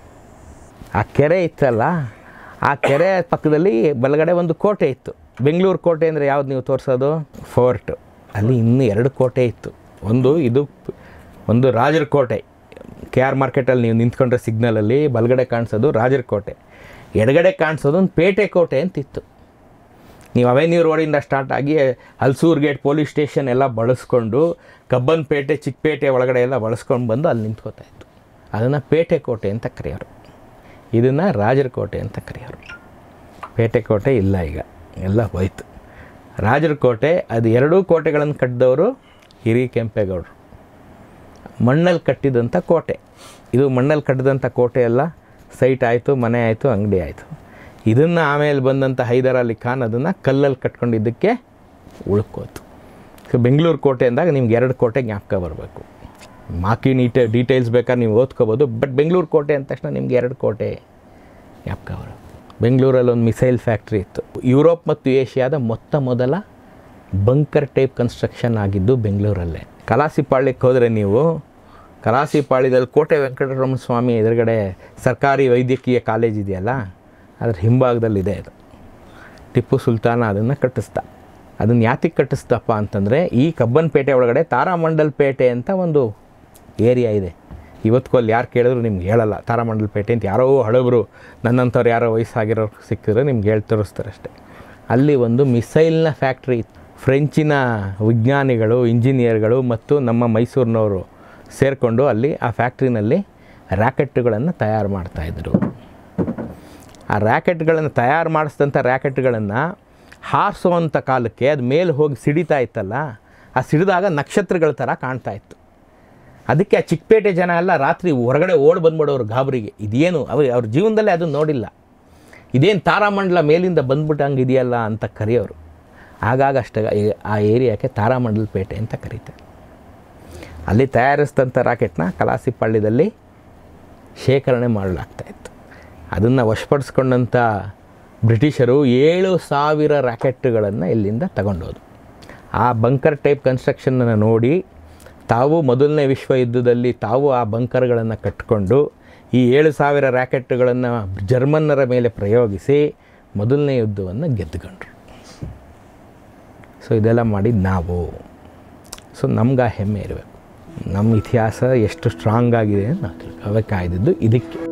ಆ ಕೆರೆ ಇತ್ತಲ್ಲ, ಆ ಕೆರೆ ಪಕ್ಕದಲ್ಲಿ ಬಲಗಡೆ ಒಂದು ಕೋಟೆ ಇತ್ತು. ಬೆಂಗಳೂರು ಕೋಟೆ ಅಂದರೆ ಯಾವ್ದು ನೀವು ತೋರಿಸೋದು? ಫೋರ್ಟ್. ಅಲ್ಲಿ ಇನ್ನೂ ಎರಡು ಕೋಟೆ ಇತ್ತು. ಒಂದು ಇದು ಒಂದು ರಾಜರ ಕೋಟೆ, ಕೆ ಆರ್ ಮಾರ್ಕೆಟಲ್ಲಿ ನೀವು ನಿಂತ್ಕೊಂಡ್ರೆ ಸಿಗ್ನಲಲ್ಲಿ ಬಲಗಡೆ ಕಾಣಿಸೋದು ರಾಜರ ಕೋಟೆ, ಎಡಗಡೆ ಕಾಣಿಸೋದು ಒಂದು ಪೇಟೆ ಕೋಟೆ ಅಂತಿತ್ತು. ನೀವು ಅವೆನ್ಯೂ ರೋಡಿಂದ ಸ್ಟಾರ್ಟ್ ಆಗಿ ಹಲ್ಸೂರು ಗೇಟ್ ಪೊಲೀಸ್ ಸ್ಟೇಷನ್ ಎಲ್ಲ ಬಳಸ್ಕೊಂಡು ಕಬ್ಬನ್ಪೇಟೆ, ಚಿಕ್ಕಪೇಟೆ ಒಳಗಡೆ ಎಲ್ಲ ಬಳಸ್ಕೊಂಡು ಬಂದು ಅಲ್ಲಿ ನಿಂತ್ಕೋತಾ ಇತ್ತು. ಅದನ್ನು ಪೇಟೆ ಕೋಟೆ ಅಂತ ಕರೆಯೋರು, ಇದನ್ನು ರಾಜರ ಕೋಟೆ ಅಂತ ಕರೆಯೋರು. ಪೇಟೆ ಕೋಟೆ ಇಲ್ಲ, ಈಗ ಎಲ್ಲ ಹೋಯ್ತು. ರಾಜರ ಕೋಟೆ, ಅದು ಎರಡೂ ಕೋಟೆಗಳನ್ನು ಕಟ್ಟಿದವರು ಹಿರಿಕೆಂಪೇಗೌಡರು. ಮಣ್ಣಲ್ಲಿ ಕಟ್ಟಿದಂಥ ಕೋಟೆ ಇದು. ಮಣ್ಣಲ್ಲಿ ಕಟ್ಟಿದಂಥ ಕೋಟೆ ಎಲ್ಲ ಸೈಟ್ ಆಯಿತು, ಮನೆ ಆಯಿತು, ಅಂಗಡಿ ಆಯಿತು. ಇದನ್ನು ಆಮೇಲೆ ಬಂದಂಥ ಹೈದರ್ ಅಲಿ ಖಾನ್ ಅದನ್ನು ಕಲ್ಲಲ್ಲಿ ಕಟ್ಕೊಂಡಿದ್ದಕ್ಕೆ ಉಳ್ಕೋತು. ಸೊ ಬೆಂಗಳೂರು ಕೋಟೆ ಅಂದಾಗ ನಿಮ್ಗೆ ಎರಡು ಕೋಟೆ ಜ್ಞಾಪಕ ಬರಬೇಕು. ಮಾಕಿ ನೀಟ ಡೀಟೇಲ್ಸ್ ಬೇಕಾದ್ರೆ ನೀವು ಓದ್ಕೋಬೋದು, ಬಟ್ ಬೆಂಗಳೂರು ಕೋಟೆ ಅಂದ ತಕ್ಷಣ ನಿಮ್ಗೆ ಎರಡು ಕೋಟೆ ಜ್ಞಾಪಕ ಬರೋದು. ಬೆಂಗಳೂರಲ್ಲಿ ಒಂದು ಮಿಸೈಲ್ ಫ್ಯಾಕ್ಟ್ರಿ ಇತ್ತು. ಯುರೋಪ್ ಮತ್ತು ಏಷ್ಯಾದ ಮೊತ್ತ ಮೊದಲ ಬಂಕರ್ ಟೈಪ್ ಕನ್ಸ್ಟ್ರಕ್ಷನ್ ಆಗಿದ್ದು ಬೆಂಗಳೂರಲ್ಲೇ. ಕಲಾಸಿಪಾಳ್ಯಕ್ಕೆ ಹೋದರೆ ನೀವು, ಕಲಾಸಿಪಾಳ್ಯದಲ್ಲಿ ಕೋಟೆ ವೆಂಕಟರಮಣ ಸ್ವಾಮಿ ಎದುರುಗಡೆ ಸರ್ಕಾರಿ ವೈದ್ಯಕೀಯ ಕಾಲೇಜ್ ಇದೆಯಲ್ಲ, ಅದ್ರ ಹಿಂಭಾಗದಲ್ಲಿದೆ ಅದು. ಟಿಪ್ಪು ಸುಲ್ತಾನ ಅದನ್ನು ಕಟ್ಟಿಸ್ದ. ಅದನ್ನು ಯಾತಿಗೆ ಕಟ್ಟಿಸ್ದಪ್ಪ ಅಂತಂದರೆ, ಈ ಕಬ್ಬನ್ಪೇಟೆ ಒಳಗಡೆ ತಾರಾಮಂಡಲ್ ಪೇಟೆ ಅಂತ ಒಂದು ಏರಿಯಾ ಇದೆ. ಇವತ್ತಿಗೂ ಅಲ್ಲಿ ಯಾರು ಕೇಳಿದ್ರು ನಿಮ್ಗೆ ಹೇಳಲ್ಲ ತಾರಾಮಂಡಲ್ ಪೇಟೆ ಅಂತ. ಯಾರೋ ಹಳಬರು, ನನ್ನಂಥವ್ರು ಯಾರೋ ವಯಸ್ಸಾಗಿರೋರು ಸಿಕ್ಕಿದ್ರೆ ನಿಮ್ಗೆ ಹೇಳಿ ತೋರಿಸ್ತಾರೆ ಅಷ್ಟೇ. ಅಲ್ಲಿ ಒಂದು ಮಿಸೈಲ್ನ ಫ್ಯಾಕ್ಟ್ರಿ ಇತ್ತು. ಫ್ರೆಂಚಿನ ವಿಜ್ಞಾನಿಗಳು, ಇಂಜಿನಿಯರ್ಗಳು ಮತ್ತು ನಮ್ಮ ಮೈಸೂರಿನವರು ಸೇರಿಕೊಂಡು ಅಲ್ಲಿ ಆ ಫ್ಯಾಕ್ಟ್ರಿನಲ್ಲಿ ರ್ಯಾಕೆಟ್ಗಳನ್ನು ತಯಾರು ಮಾಡ್ತಾಯಿದ್ರು. ಆ ರ್ಯಾಕೆಟ್ಗಳನ್ನು ತಯಾರು ಮಾಡಿಸಿದಂಥ ರ್ಯಾಕೆಟ್ಗಳನ್ನು ಹಾರಿಸುವಂಥ ಕಾಲಕ್ಕೆ ಅದು ಮೇಲೆ ಹೋಗಿ ಸಿಡಿತಾ ಇತ್ತಲ್ಲ, ಆ ಸಿಡಿದಾಗ ನಕ್ಷತ್ರಗಳ ಥರ ಕಾಣ್ತಾ ಇತ್ತು. ಅದಕ್ಕೆ ಆ ಚಿಕ್ಕಪೇಟೆ ಜನ ಎಲ್ಲ ರಾತ್ರಿ ಹೊರಗಡೆ ಓಡಿ ಬಂದ್ಬಿಡೋರು ಗಾಬರಿಗೆ. ಇದೇನು ಅವ್ರು ಅವ್ರ ಜೀವನದಲ್ಲೇ ಅದನ್ನು ನೋಡಿಲ್ಲ. ಇದೇನು ತಾರಾಮಂಡಲ ಮೇಲಿಂದ ಬಂದ್ಬಿಟ್ಟು ಹಂಗೆ ಇದೆಯಲ್ಲ ಅಂತ ಕರೆಯೋರು. ಆಗಾಗ ಅಷ್ಟ ಆ ಏರಿಯಾಕ್ಕೆ ತಾರಾಮಂಡಲ ಪೇಟೆ ಅಂತ ಕರೀತಾರೆ. ಅಲ್ಲಿ ತಯಾರಿಸಿದಂಥ ರಾಕೆಟ್ನ ಕಲಾಸಿಪಾಳ್ಯದಲ್ಲಿ ಶೇಖರಣೆ ಮಾಡಲಾಗ್ತಾಯಿತ್ತು. ಅದನ್ನು ವಶಪಡಿಸ್ಕೊಂಡಂಥ ಬ್ರಿಟಿಷರು ಏಳು ಸಾವಿರ ರ್ಯಾಕೆಟ್ಗಳನ್ನು ಇಲ್ಲಿಂದ ತಗೊಂಡೋದು. ಆ ಬಂಕರ್ ಟೈಪ್ ಕನ್ಸ್ಟ್ರಕ್ಷನನ್ನು ನೋಡಿ ತಾವು ಮೊದಲನೇ ವಿಶ್ವ ಯುದ್ಧದಲ್ಲಿ ತಾವು ಆ ಬಂಕರ್ಗಳನ್ನು ಕಟ್ಟಿಕೊಂಡು ಈ ಏಳು ಸಾವಿರ ರ್ಯಾಕೆಟ್ಗಳನ್ನು ಜರ್ಮನ್ನರ ಮೇಲೆ ಪ್ರಯೋಗಿಸಿ ಮೊದಲನೇ ಯುದ್ಧವನ್ನು ಗೆದ್ದುಕೊಂಡ್ರು. ಸೊ ಇದೆಲ್ಲ ಮಾಡಿದ್ದು ನಾವು. ಸೊ ನಮ್ಗೆ ಆ ಹೆಮ್ಮೆ ಇರಬೇಕು. ನಮ್ಮ ಇತಿಹಾಸ ಎಷ್ಟು ಸ್ಟ್ರಾಂಗ್ ಆಗಿದೆ ಅಂತ ನಾವು ತಿಳ್ಕೊಬೇಕಾಗಿದ್ದು ಇದಕ್ಕೆ.